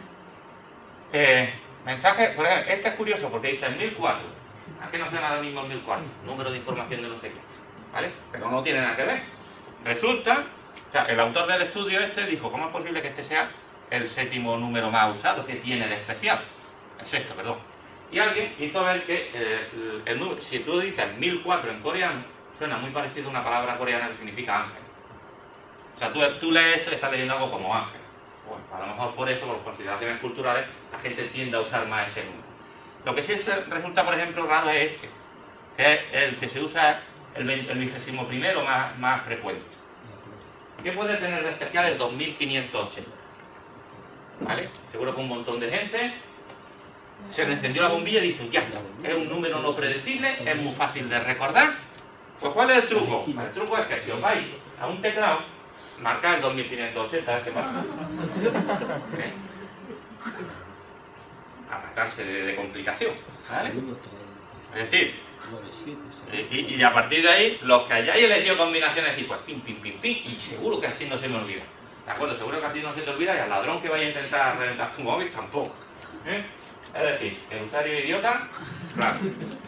Eh, mensaje, por ejemplo, este es curioso porque dice mil cuatro. ¿A qué no suena lo mismo el mil cuatro? Número de información de no sé qué. ¿Vale? Pero no tiene nada que ver. Resulta, o sea, el autor del estudio este dijo, ¿cómo es posible que este sea el séptimo número más usado? ¿Qué tiene de especial? El sexto, perdón. Y alguien hizo ver que eh, el, el número, si tú dices mil cuatro en coreano, suena muy parecido a una palabra coreana que significa ángel. O sea, tú, tú lees esto y estás leyendo algo como ángel. Bueno, a lo mejor por eso, por consideraciones culturales, la gente tiende a usar más ese número. Lo que sí resulta, por ejemplo, raro es este, que es el que se usa el, el vigésimo primero más, más frecuente. ¿Qué puede tener de especial el dos mil quinientos ochenta? ¿Vale? Seguro que un montón de gente se le encendió la bombilla y dice, ya está, es un número no predecible, es muy fácil de recordar. Pues ¿cuál es el truco? El truco es que si os vais a un teclado, marca el dos mil quinientos ochenta, a ver qué pasa. ¿Eh? rascarse de, de complicación, ¿vale? uno, tres, Es decir, nueve, siete, y, y a partir de ahí, los que hayáis elegido combinaciones, decís, pues pim, pim, pim, pim, y seguro que así no se me olvida. ¿De acuerdo? Seguro que así no se te olvida y al ladrón que vaya a intentar reventar tu móvil tampoco. ¿Eh? Es decir, el usuario idiota, claro.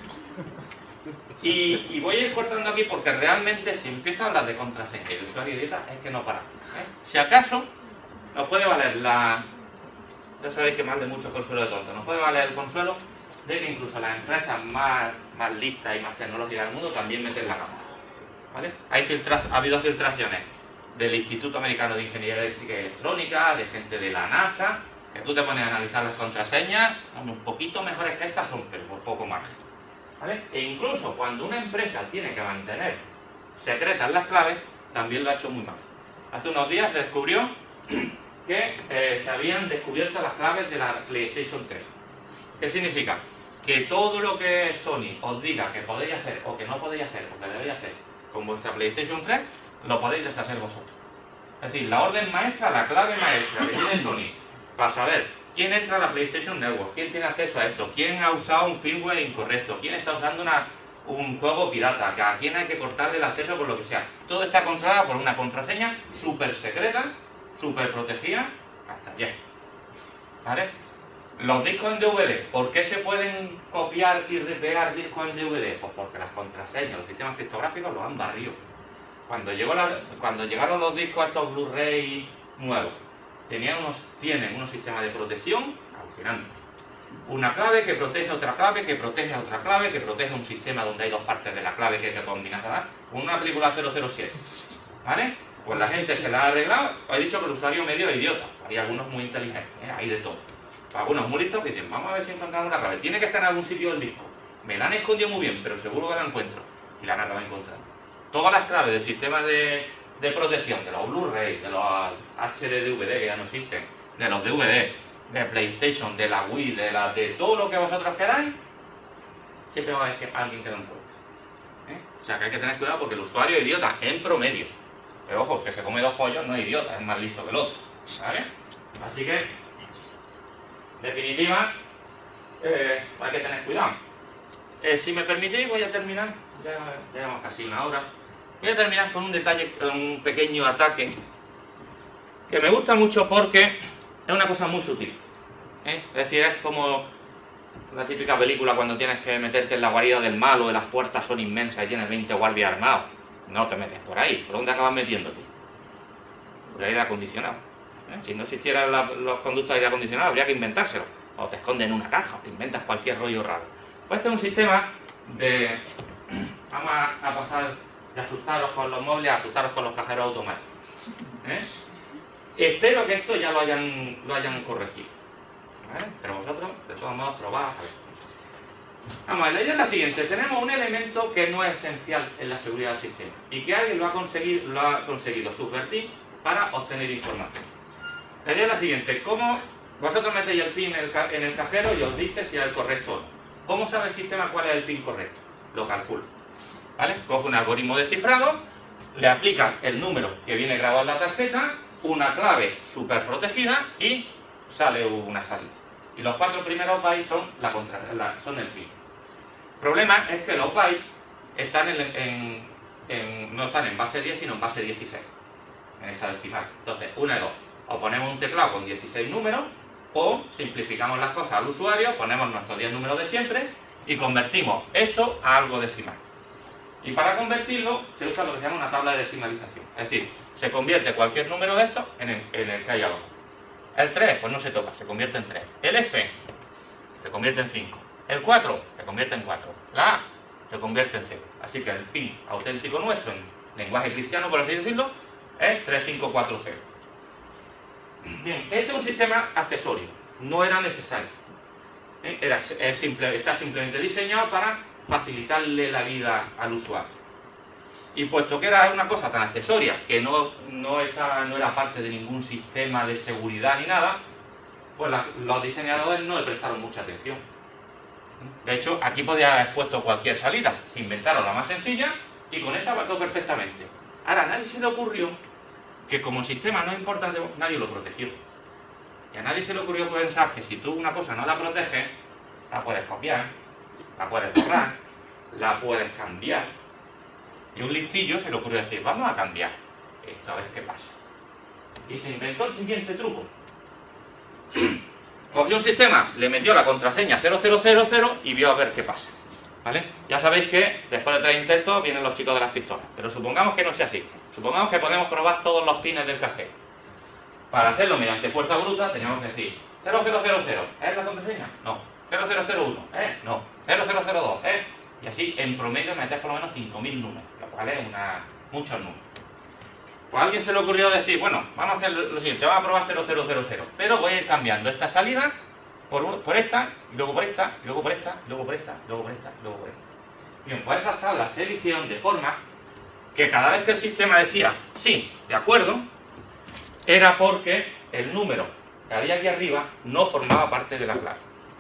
Y, y voy a ir cortando aquí porque realmente si empiezo a hablar de contraseña y de usuario idiota es que no para. ¿Eh? Si acaso, nos puede valer la... Ya sabéis que más de mucho consuelo de tonto. Nos puede valer el consuelo de que incluso las empresas más, más listas y más tecnológicas del mundo también meten la cámara. ¿Vale? Hay filtra... Ha habido filtraciones del Instituto Americano de Ingeniería Eléctrica y Electrónica, de gente de la NASA, que tú te pones a analizar las contraseñas, un poquito mejores que estas son, pero por poco más. ¿Vale? E incluso cuando una empresa tiene que mantener secretas las claves, también lo ha hecho muy mal. Hace unos días se descubrió que eh, se habían descubierto las claves de la PlayStation tres. ¿Qué significa? Que todo lo que Sony os diga que podéis hacer o que no podéis hacer o que debéis hacer con vuestra PlayStation tres, lo podéis deshacer vosotros. Es decir, la orden maestra, la clave maestra que tiene Sony para saber quién entra a la PlayStation Network, quién tiene acceso a esto, quién ha usado un firmware incorrecto, quién está usando una, un juego pirata, a quién hay que cortarle el acceso por lo que sea. Todo está controlado por una contraseña súper secreta, súper protegida, hasta allá. ¿Vale? Los discos en D V D, ¿por qué se pueden copiar y pegar discos en D V D? Pues porque las contraseñas, los sistemas criptográficos los han barrido. Cuando, llegó la, cuando llegaron los discos a estos Blu-ray nuevos, tenían unos, tienen unos sistemas de protección alucinantes. Una clave que protege otra clave, que protege otra clave, que protege un sistema donde hay dos partes de la clave que hay que combinar, ¿verdad? Una película cero cero siete. ¿Vale? Pues la gente se la ha arreglado. Os he dicho que el usuario medio es idiota. Hay algunos muy inteligentes, ¿eh? Hay de todo. Algunos muy listos que dicen, vamos a ver si encontramos la clave. Tiene que estar en algún sitio del disco. Me la han escondido muy bien, pero seguro que la encuentro. Y la han acabado encontrando. Todas las claves del sistema de, de protección, de los Blu-ray, de los H D D V D que ya no existen, de los D V D, de PlayStation, de la Wii, de, la, de todo lo que vosotros queráis, siempre va a haber que alguien que lo encuentre. ¿Eh? O sea que hay que tener cuidado porque el usuario es idiota, en promedio. Pero ojo, que se come dos pollos no es idiota, es más listo que el otro. ¿Vale? Así que, en definitiva, eh, hay que tener cuidado. Eh, si me permitís, voy a terminar, ya llevamos casi una hora. Voy a terminar con un detalle, un pequeño ataque que me gusta mucho porque es una cosa muy sutil. ¿Eh? Es decir, es como la típica película cuando tienes que meterte en la guarida del malo y las puertas son inmensas y tienes veinte guardias armados. No te metes por ahí. ¿Por dónde acabas metiéndote? Por aire acondicionado. ¿Eh? Si no existieran la, los conductos de aire acondicionado, habría que inventárselo. O te escondes en una caja, o te inventas cualquier rollo raro. Pues este es un sistema de... Vamos a, a pasar de asustaros con los móviles a asustaros con los cajeros automáticos. ¿Eh? Espero que esto ya lo hayan, lo hayan corregido. ¿Vale? Pero vosotros, de todos modos, probad a ver. Vamos, la idea es la siguiente. Tenemos un elemento que no es esencial en la seguridad del sistema y que alguien lo ha conseguido, lo ha conseguido subvertir para obtener información. La idea es la siguiente. ¿Cómo vosotros metéis el PIN en el, en el cajero y os dice si es el correcto o no? ¿Cómo sabe el sistema cuál es el PIN correcto? Lo calcula. ¿Vale? Coge un algoritmo de cifrado, le aplica el número que viene grabado en la tarjeta, una clave súper protegida y sale una salida. Y los cuatro primeros bytes son, la contra, la, son el PIN. El problema es que los bytes están en, en, en, no están en base diez, sino en base dieciséis. En esa decimal. Entonces, una de dos. O ponemos un teclado con dieciséis números, o simplificamos las cosas al usuario, ponemos nuestros diez números de siempre y convertimos esto a algo decimal. Y para convertirlo se usa lo que se llama una tabla de decimalización. Es decir, se convierte cualquier número de estos en el, en el que hay abajo. El tres, pues no se toca, se convierte en tres. El F se convierte en cinco. El cuatro se convierte en cuatro. La A se convierte en cero. Así que el PIN auténtico nuestro, en lenguaje cristiano por así decirlo, es tres cinco cuatro cero. Bien, este es un sistema accesorio, no era necesario. ¿Eh? Era, es simple, está simplemente diseñado para facilitarle la vida al usuario. Y puesto que era una cosa tan accesoria, que no, no, estaba, no era parte de ningún sistema de seguridad ni nada, pues la, los diseñadores no le prestaron mucha atención. De hecho, aquí podía haber puesto cualquier salida, se inventaron la más sencilla y con esa bastó perfectamente. Ahora, a nadie se le ocurrió que como sistema no es importante, nadie lo protegió. Y a nadie se le ocurrió pensar que si tú una cosa no la proteges, la puedes copiar, la puedes borrar, la puedes cambiar. Y un listillo se le ocurrió decir, vamos a cambiar esto, a ver qué pasa. Y se inventó el siguiente truco. Cogió un sistema, le metió la contraseña cero cero cero cero y vio a ver qué pasa. ¿Vale? Ya sabéis que después de tres intentos vienen los chicos de las pistolas. Pero supongamos que no sea así. Supongamos que podemos probar todos los pines del cajero. Para hacerlo mediante fuerza bruta tenemos que decir cero cero cero cero, ¿es la contraseña? No. cero cero cero uno, ¿eh? No. cero cero cero dos, ¿eh? Y así en promedio meter por lo menos cinco mil números, lo cual es una, muchos números. Pues a alguien se le ocurrió decir, bueno, vamos a hacer lo siguiente, vamos a probar cero cero cero cero, pero voy a ir cambiando esta salida por, por esta, y luego por esta, y luego por esta, y luego por esta, y luego por esta, y luego por esta. Bien, pues esas tablas se eligieron de forma que cada vez que el sistema decía, sí, de acuerdo, era porque el número que había aquí arriba no formaba parte de la clave.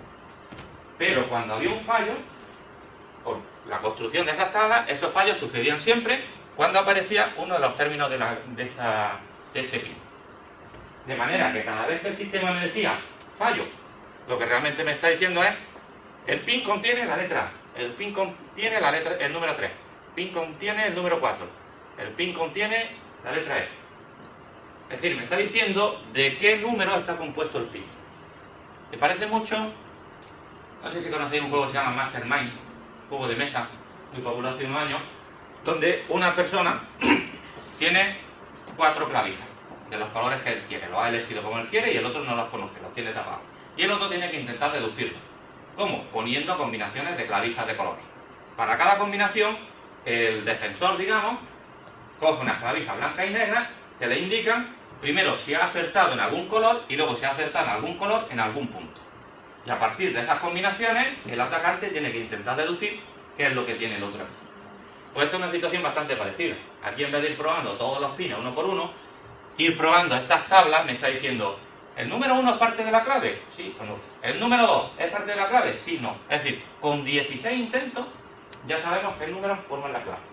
Pero cuando había un fallo, por la construcción de esas tablas, esos fallos sucedían siempre cuando aparecía uno de los términos de, la, de, esta, de este pin. De manera que cada vez que el sistema me decía fallo, lo que realmente me está diciendo es el pin contiene la letra A, el pin contiene la letra, el número tres, el pin contiene el número cuatro, el pin contiene la letra F. Es decir, me está diciendo de qué número está compuesto el pin. ¿Te parece mucho? No sé si conocéis un juego que se llama Mastermind, un juego de mesa muy popular hace unos años, donde una persona tiene cuatro clavijas de los colores que él quiere, los ha elegido como él quiere y el otro no los conoce, los tiene tapados. Y el otro tiene que intentar deducirlo. ¿Cómo? Poniendo combinaciones de clavijas de colores. Para cada combinación, el defensor, digamos, coge unas clavijas blancas y negras que le indican, primero, si ha acertado en algún color y luego si ha acertado en algún color en algún punto. Y a partir de esas combinaciones, el atacante tiene que intentar deducir qué es lo que tiene el otro. Pues esta es una situación bastante parecida. Aquí, en vez de ir probando todos los pines uno por uno, ir probando estas tablas me está diciendo, ¿el número uno es parte de la clave? Sí o no. ¿El número dos es parte de la clave? Sí o no. Es decir, con dieciséis intentos ya sabemos qué números forman la clave.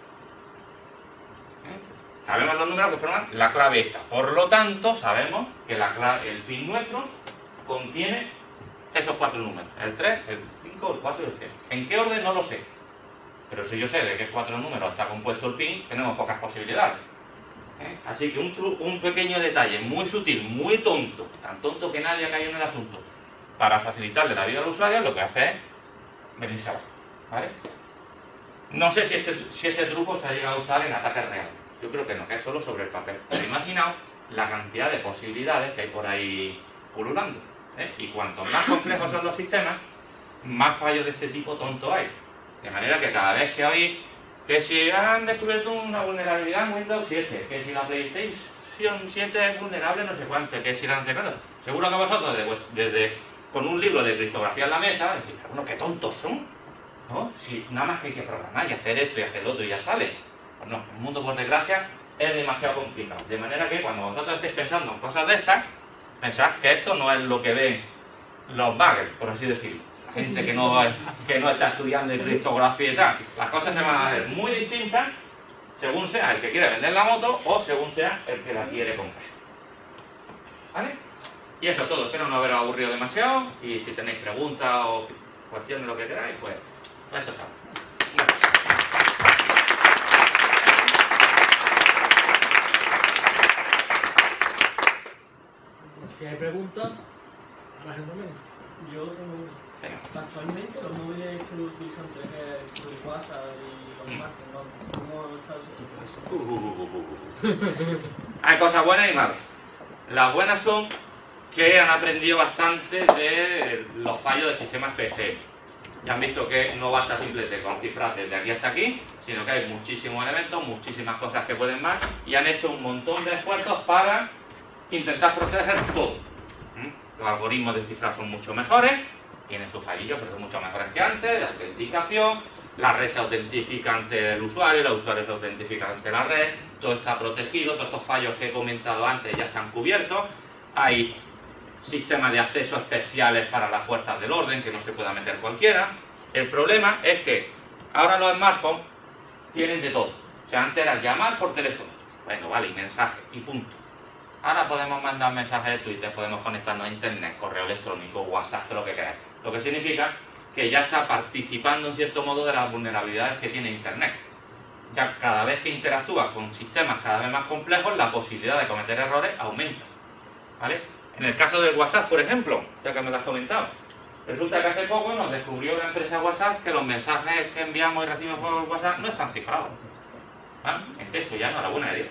¿Eh? Sabemos los números que forman la clave esta. Por lo tanto, sabemos que la clave, el pin nuestro contiene esos cuatro números. El tres, el cinco, el cuatro y el cero. ¿En qué orden? No lo sé. Pero si yo sé de qué cuatro números está compuesto el pin, tenemos pocas posibilidades. ¿Eh? Así que un, un pequeño detalle muy sutil, muy tonto, tan tonto que nadie ha caído en el asunto, para facilitarle la vida al usuario, lo que hace es venirse abajo. ¿Vale? No sé si este, si este truco se ha llegado a usar en ataques reales. Yo creo que no, que es solo sobre el papel. Pero imaginaos la cantidad de posibilidades que hay por ahí pululando. ¿Eh? Y cuanto más complejos son los sistemas, más fallos de este tipo tonto hay. De manera que cada vez que oís que si han descubierto una vulnerabilidad en Windows siete, que si la PlayStation siete es vulnerable no sé cuánto, que si la no sé cuánto, seguro que vosotros desde, desde con un libro de criptografía en la mesa decís, bueno, qué tontos son, ¿no? Si nada más que hay que programar y hacer esto y hacer lo otro y ya sale. Pues no, el mundo, por desgracia, es demasiado complicado. De manera que cuando vosotros estéis pensando en cosas de estas, pensad que esto no es lo que ven los buggers, por así decirlo. Gente que no, que no está estudiando en criptografía y tal. Las cosas se van a ver muy distintas según sea el que quiere vender la moto o según sea el que la quiere comprar. ¿Vale? Y eso es todo. Espero no haberos aburrido demasiado y si tenéis preguntas o cuestiones, lo que queráis, pues eso está. Si hay preguntas, ahora es el momento. Yo tengo... Actualmente los móviles que utilizan tres G, WhatsApp y los Smartphones, ¿cómo está eso? Hay cosas buenas y malas. Las buenas son que han aprendido bastante de los fallos del sistema F S M. Ya han visto que no basta simplemente con cifrar desde aquí hasta aquí, sino que hay muchísimos elementos, muchísimas cosas que pueden más, y han hecho un montón de esfuerzos para intentar proteger todo. Los algoritmos de cifra son mucho mejores, tienen sus fallillos, pero son mucho mejores que antes, de autenticación, la red se autentifica ante el usuario, el usuario se autentifica ante la red, todo está protegido, todos estos fallos que he comentado antes ya están cubiertos, hay sistemas de acceso especiales para las fuerzas del orden, que no se pueda meter cualquiera. El problema es que ahora los smartphones tienen de todo. O sea, antes era llamar por teléfono, bueno, vale, y mensaje, y punto. Ahora podemos mandar mensajes de Twitter, podemos conectarnos a internet, correo electrónico, WhatsApp, todo lo que queráis. Lo que significa que ya está participando en cierto modo de las vulnerabilidades que tiene Internet. Ya cada vez que interactúas con sistemas cada vez más complejos, la posibilidad de cometer errores aumenta, ¿vale? En el caso del WhatsApp, por ejemplo, ya que me lo has comentado, resulta que hace poco nos descubrió la empresa WhatsApp que los mensajes que enviamos y recibimos por WhatsApp no están cifrados. ¿Ah? En texto ya, enhorabuena de Dios.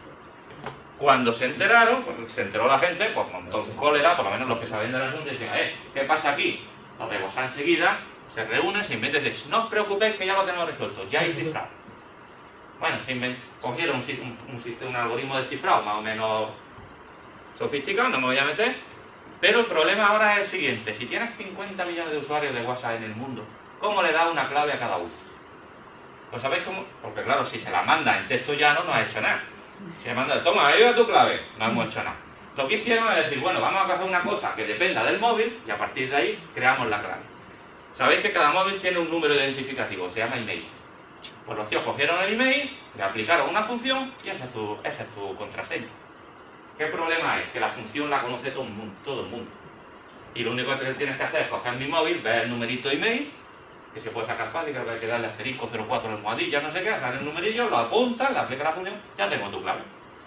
Cuando se enteraron, pues, se enteró la gente, pues montó cólera, por lo menos los que saben del asunto, y decían, eh, ¿qué pasa aquí? Los de WhatsApp enseguida se reúnen, se inventan y dicen, no os preocupéis que ya lo tenemos resuelto, ya hay cifrado. Bueno, se invent... cogieron un, un, un, un algoritmo de cifrado más o menos sofisticado, no me voy a meter, pero el problema ahora es el siguiente: si tienes cincuenta millones de usuarios de WhatsApp en el mundo, ¿cómo le das una clave a cada uno? ¿Lo sabéis cómo? Porque claro, si se la manda en texto llano no ha hecho nada. Si le manda, toma, ahí va tu clave, no hemos hecho nada. Lo que hicieron es decir, bueno, vamos a hacer una cosa que dependa del móvil y a partir de ahí creamos la clave. Sabéis que cada móvil tiene un número identificativo, se llama email. Pues los tíos cogieron el email, le aplicaron una función y esa es tu, esa es tu contraseña. ¿Qué problema es? Que la función la conoce todo el mundo, todo el mundo. Y lo único que tienes que hacer es coger mi móvil, ver el numerito email, que se puede sacar fácil, que hay que darle asterisco cero cuatro en almohadilla, no sé qué, sale el numerillo, lo apuntas, le aplicas la función, ya tengo tu clave.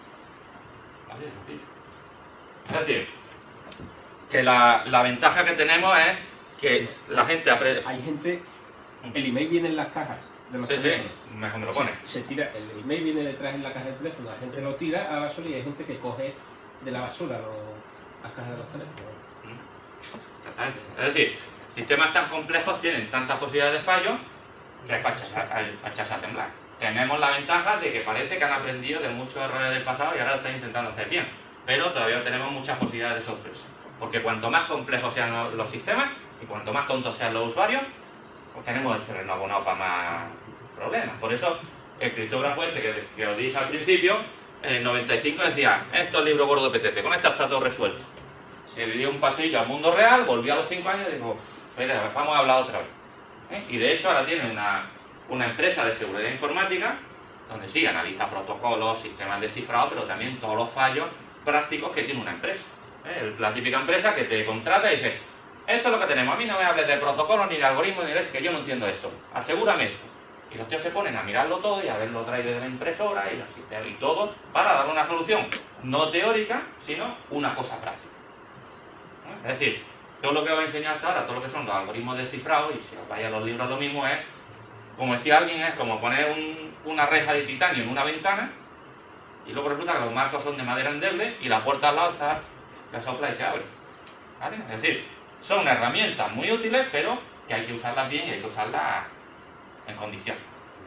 Así de sencillo. Es decir, que la, la ventaja que tenemos es que la gente aprende. Hay gente, el email viene en las cajas de los sí, teléfonos. Sí, mejor me lo pone. Se, se tira, el email viene detrás en la caja del teléfono, la gente lo tira a la basura y hay gente que coge de la basura los, las cajas de los teléfonos. Exactamente. Es decir, sistemas tan complejos tienen tantas posibilidades de fallo que es para echarse a temblar. Tenemos la ventaja de que parece que han aprendido de muchos errores del pasado y ahora lo están intentando hacer bien, pero todavía tenemos muchas posibilidades de sorpresa, porque cuanto más complejos sean los, los sistemas y cuanto más tontos sean los usuarios, pues tenemos el terreno abonado para más problemas. Por eso el criptógrafo este que, que os dije al principio, en el noventa y cinco decía, esto es el libro gordo de P T P, con esto está todo resuelto. Se dio un pasillo al mundo real, volvió a los cinco años y dijo, espera, vamos a hablar otra vez. ¿Eh? Y de hecho ahora tiene una, una empresa de seguridad informática donde sí analiza protocolos, sistemas de cifrado, pero también todos los fallos prácticos que tiene una empresa. ¿Eh? La típica empresa que te contrata y dice, esto es lo que tenemos, a mí no me hables de protocolos, ni de algoritmos, ni de leche, que yo no entiendo esto, asegúrame esto. Y los tíos se ponen a mirarlo todo y a ver los drivers de la impresora y, los sistemas y todo para dar una solución no teórica, sino una cosa práctica. ¿Eh? Es decir, todo lo que os he enseñado hasta ahora, todo lo que son los algoritmos de cifrado, y si os vais a los libros lo mismo es, como decía alguien, es como poner un, una reja de titanio en una ventana y luego resulta que los marcos son de madera endeble y la puerta al lado está, la sopla y se abre. ¿Vale? Es decir, son herramientas muy útiles, pero que hay que usarlas bien y hay que usarlas en condiciones.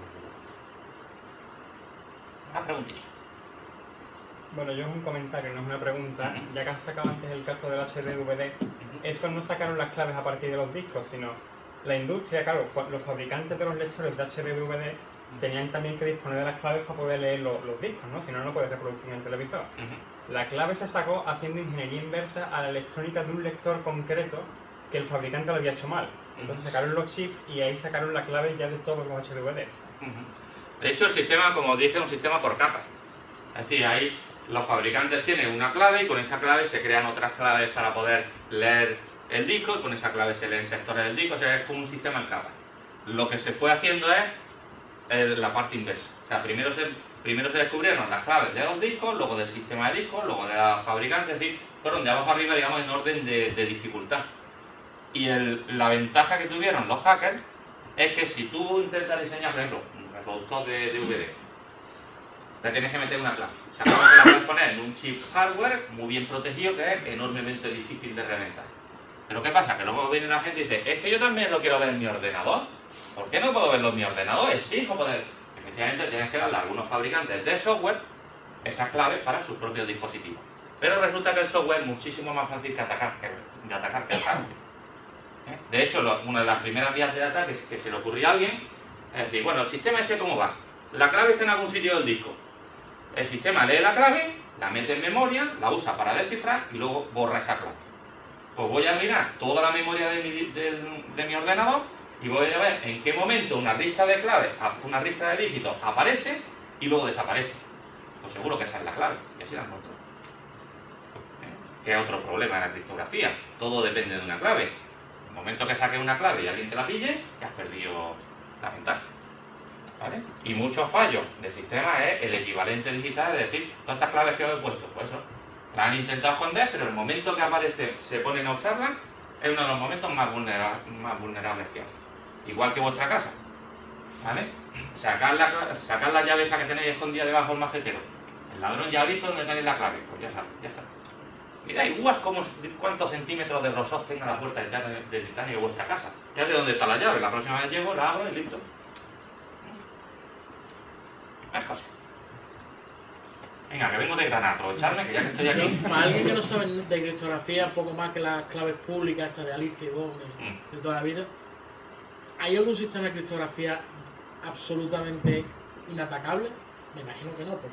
Una preguntita. Bueno, yo es un comentario, no es una pregunta. Ya que has sacado antes el caso del H D V D, esos no sacaron las claves a partir de los discos, sino la industria, claro, los fabricantes de los lectores de H D V D tenían también que disponer de las claves para poder leer los, los discos, ¿no? Si no, no puedes reproducir en el televisor. Uh-huh. La clave se sacó haciendo ingeniería inversa a la electrónica de un lector concreto que el fabricante lo había hecho mal. Entonces uh-huh. sacaron los chips y ahí sacaron la clave ya de todos los H D V D. Uh-huh. De hecho, el sistema, como dije, es un sistema por capas. Es decir, ahí los fabricantes tienen una clave y con esa clave se crean otras claves para poder leer el disco y con esa clave se leen sectores del disco, o sea, es como un sistema en capas. Lo que se fue haciendo es eh, la parte inversa. O sea, primero se, primero se descubrieron las claves de los discos, luego del sistema de discos, luego de los fabricantes, es decir, fueron de abajo arriba, digamos, en orden de, de dificultad. Y el, la ventaja que tuvieron los hackers es que si tú intentas diseñar, por ejemplo, un reproductor de D V D, le tienes que meter una clave. O sea, que la puedes poner en un chip hardware muy bien protegido que es enormemente difícil de reventar. Pero ¿qué pasa? Que luego viene la gente y dice, es que yo también lo quiero ver en mi ordenador. ¿Por qué no puedo verlo en mi ordenador? Exijo poder. Efectivamente tienes que darle a algunos fabricantes de software esas claves para sus propios dispositivos. Pero resulta que el software es muchísimo más fácil que atacar que, de atacar que el hardware. ¿Eh? De hecho, lo, una de las primeras vías de ataque que, que se le ocurrió a alguien es decir, bueno, el sistema este cómo va. La clave está en algún sitio del disco. El sistema lee la clave, la mete en memoria, la usa para descifrar y luego borra esa clave. Pues voy a mirar toda la memoria de mi, de, de mi ordenador y voy a ver en qué momento una lista de claves, una lista de dígitos aparece y luego desaparece. Pues seguro que esa es la clave, y así la encuentro. ¿Eh? Que es otro problema en la criptografía. Todo depende de una clave. el momento que saques una clave y alguien te la pille, ya has perdido la ventaja. ¿Vale? Y muchos fallos del sistema es el equivalente digital, es decir, todas estas claves que os he puesto, pues eso, las han intentado esconder, pero el momento que aparece, se ponen a usarlas, es uno de los momentos más vulnerables, más vulnerables que hay. Igual que vuestra casa. ¿Vale? Sacar la, sacar la llave esa que tenéis escondida debajo del macetero. El ladrón ya ha visto dónde tenéis la clave, pues ya sabes, ya está. Mira, igual como cuántos centímetros de grosor tenga la puerta de, de titanio de vuestra casa. Ya sé dónde está la llave, la próxima vez llego, la abro y listo. Es cosa. Venga, que vengo de Granada, aprovecharme que ya que estoy aquí. Para alguien que no sabe de criptografía, poco más que las claves públicas, estas de Alicia y Gómez, Mm. de toda la vida, ¿hay algún sistema de criptografía absolutamente inatacable? Me imagino que no, pero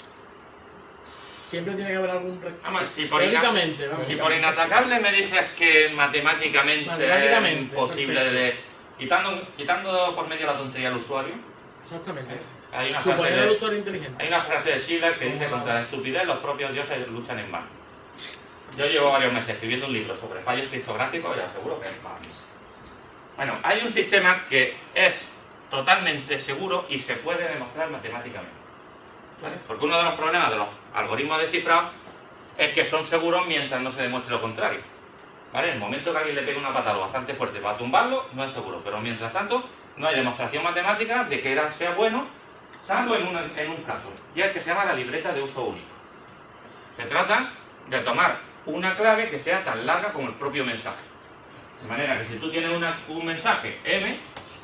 siempre tiene que haber algún resto. Vamos, si por, Teóricamente, ina vamos. si por inatacable me dices que matemáticamente, Matemáticamente, es imposible de... Quitando, quitando por medio la tontería al usuario, Exactamente. hay una frase Suponer al de, usuario inteligente. hay una frase de Schiller que dice: contra la estupidez los propios dioses luchan en vano. Yo llevo varios meses escribiendo un libro sobre fallos criptográficos y os aseguro que es más. Bueno, hay un sistema que es totalmente seguro y se puede demostrar matemáticamente. ¿Vale? Porque uno de los problemas de los algoritmos de cifrado es que son seguros mientras no se demuestre lo contrario. ¿Vale? En el momento que alguien le pegue una patada bastante fuerte para tumbarlo, no es seguro. Pero mientras tanto, no hay demostración matemática de que era, sea bueno, salvo en, una, en un caso. Y es el que se llama la libreta de uso único. Se trata de tomar una clave que sea tan larga como el propio mensaje. De manera que si tú tienes una, un mensaje M,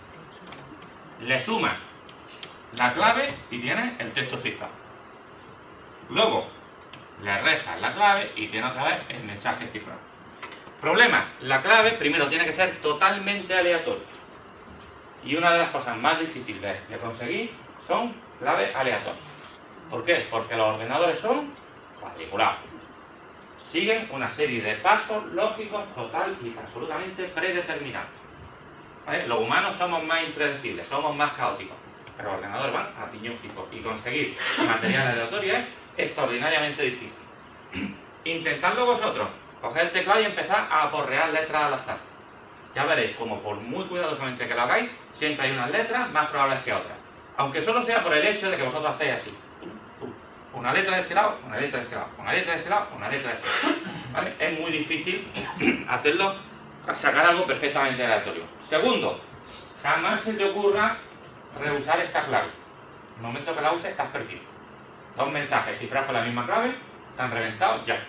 le sumas la clave y tienes el texto cifrado. Luego le restas la clave y tienes otra vez el mensaje cifrado. Problema: la clave primero tiene que ser totalmente aleatoria. Y una de las cosas más difíciles de conseguir son claves aleatorias. ¿Por qué? Porque los ordenadores son cuadriculados. Siguen una serie de pasos lógicos total y absolutamente predeterminados. ¿Vale? Los humanos somos más impredecibles, somos más caóticos, pero los ordenadores van a piñón fijo. Y conseguir material aleatorio es extraordinariamente difícil. Intentadlo vosotros. Coged el teclado y empezad a aporrear letras al azar. Ya veréis como por muy cuidadosamente que lo hagáis, siempre hay unas letras más probables que otras. Aunque solo sea por el hecho de que vosotros hacéis así. Una letra de este lado, una letra de este lado, una letra de este lado, una letra de este lado. ¿Vale? Es muy difícil hacerlo, sacar algo perfectamente aleatorio. Segundo, jamás se te ocurra reusar esta clave. En el momento que la uses, estás perdido. Dos mensajes cifrados con la misma clave, están reventados ya.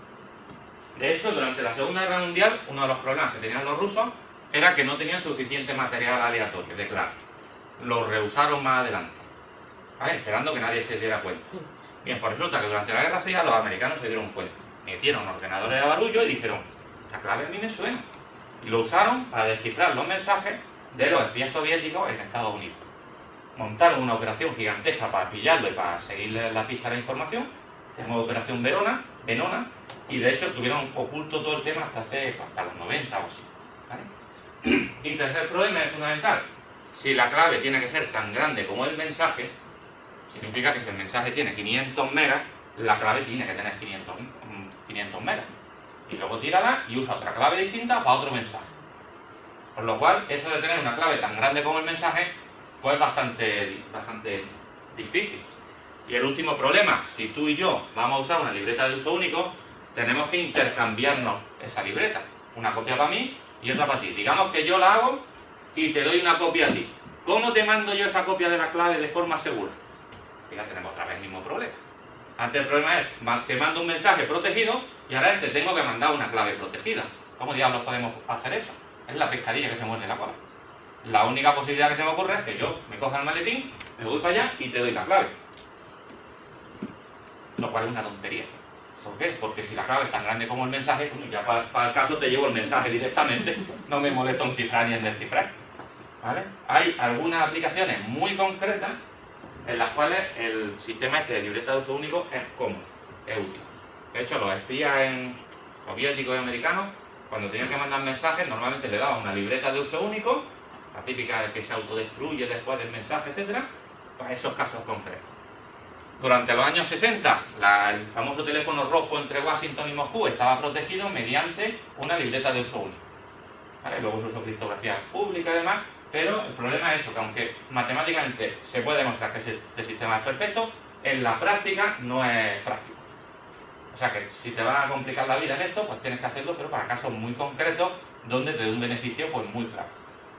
De hecho, durante la Segunda Guerra Mundial, uno de los problemas que tenían los rusos era que no tenían suficiente material aleatorio de clave. Lo reusaron más adelante, ¿vale? Esperando que nadie se diera cuenta. Bien, pues resulta que durante la Guerra Fría los americanos se dieron cuenta. Metieron ordenadores de barullo y dijeron: esta clave a mí me suena. Y lo usaron para descifrar los mensajes de los espías soviéticos en Estados Unidos. Montaron una operación gigantesca para pillarlo y para seguirle la pista a la información. Se llamó Operación Verona, Venona, y de hecho tuvieron oculto todo el tema hasta hace hasta los noventa o así. ¿Vale? Y tercer problema es fundamental: si la clave tiene que ser tan grande como el mensaje, significa que si el mensaje tiene quinientos megas, la clave tiene que tener quinientos, quinientos megas. Y luego tírala y usa otra clave distinta para otro mensaje. Por lo cual, eso de tener una clave tan grande como el mensaje, pues es bastante, bastante difícil. Y el último problema: si tú y yo vamos a usar una libreta de uso único, tenemos que intercambiarnos esa libreta. Una copia para mí y otra para ti. Digamos que yo la hago y te doy una copia a ti. ¿Cómo te mando yo esa copia de la clave de forma segura? Ya tenemos otra vez el mismo problema. Antes el problema es: te mando un mensaje protegido y ahora te tengo que mandar una clave protegida. ¿Cómo diablos podemos hacer eso? Es la pescadilla que se muerde la cola. La única posibilidad que se me ocurre es que yo me coja el maletín, me voy para allá y te doy la clave. Lo cual es una tontería. ¿Por qué? Porque si la clave es tan grande como el mensaje, ya para, para el caso te llevo el mensaje directamente, no me molesta un cifrar ni en descifrar. ¿Vale? Hay algunas aplicaciones muy concretas en las cuales el sistema este de libreta de uso único es cómodo, es útil. De hecho, los espías en soviéticos y americanos, cuando tenían que mandar mensajes, normalmente le daban una libreta de uso único, la típica de que se autodestruye después del mensaje, etcétera, para esos casos concretos. Durante los años sesenta, la, el famoso teléfono rojo entre Washington y Moscú estaba protegido mediante una libreta de uso único. ¿vale? Luego se usó criptografía pública y demás, pero el problema es eso, que aunque matemáticamente se puede demostrar que este sistema es perfecto, en la práctica no es práctico. O sea que si te va a complicar la vida en esto, pues tienes que hacerlo, pero para casos muy concretos, donde te dé un beneficio pues muy claro.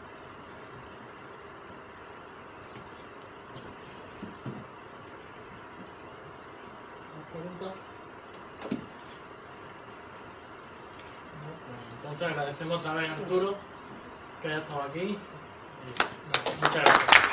¿Preguntas? Entonces agradecemos otra vez a Arturo que haya estado aquí. Muchas gracias.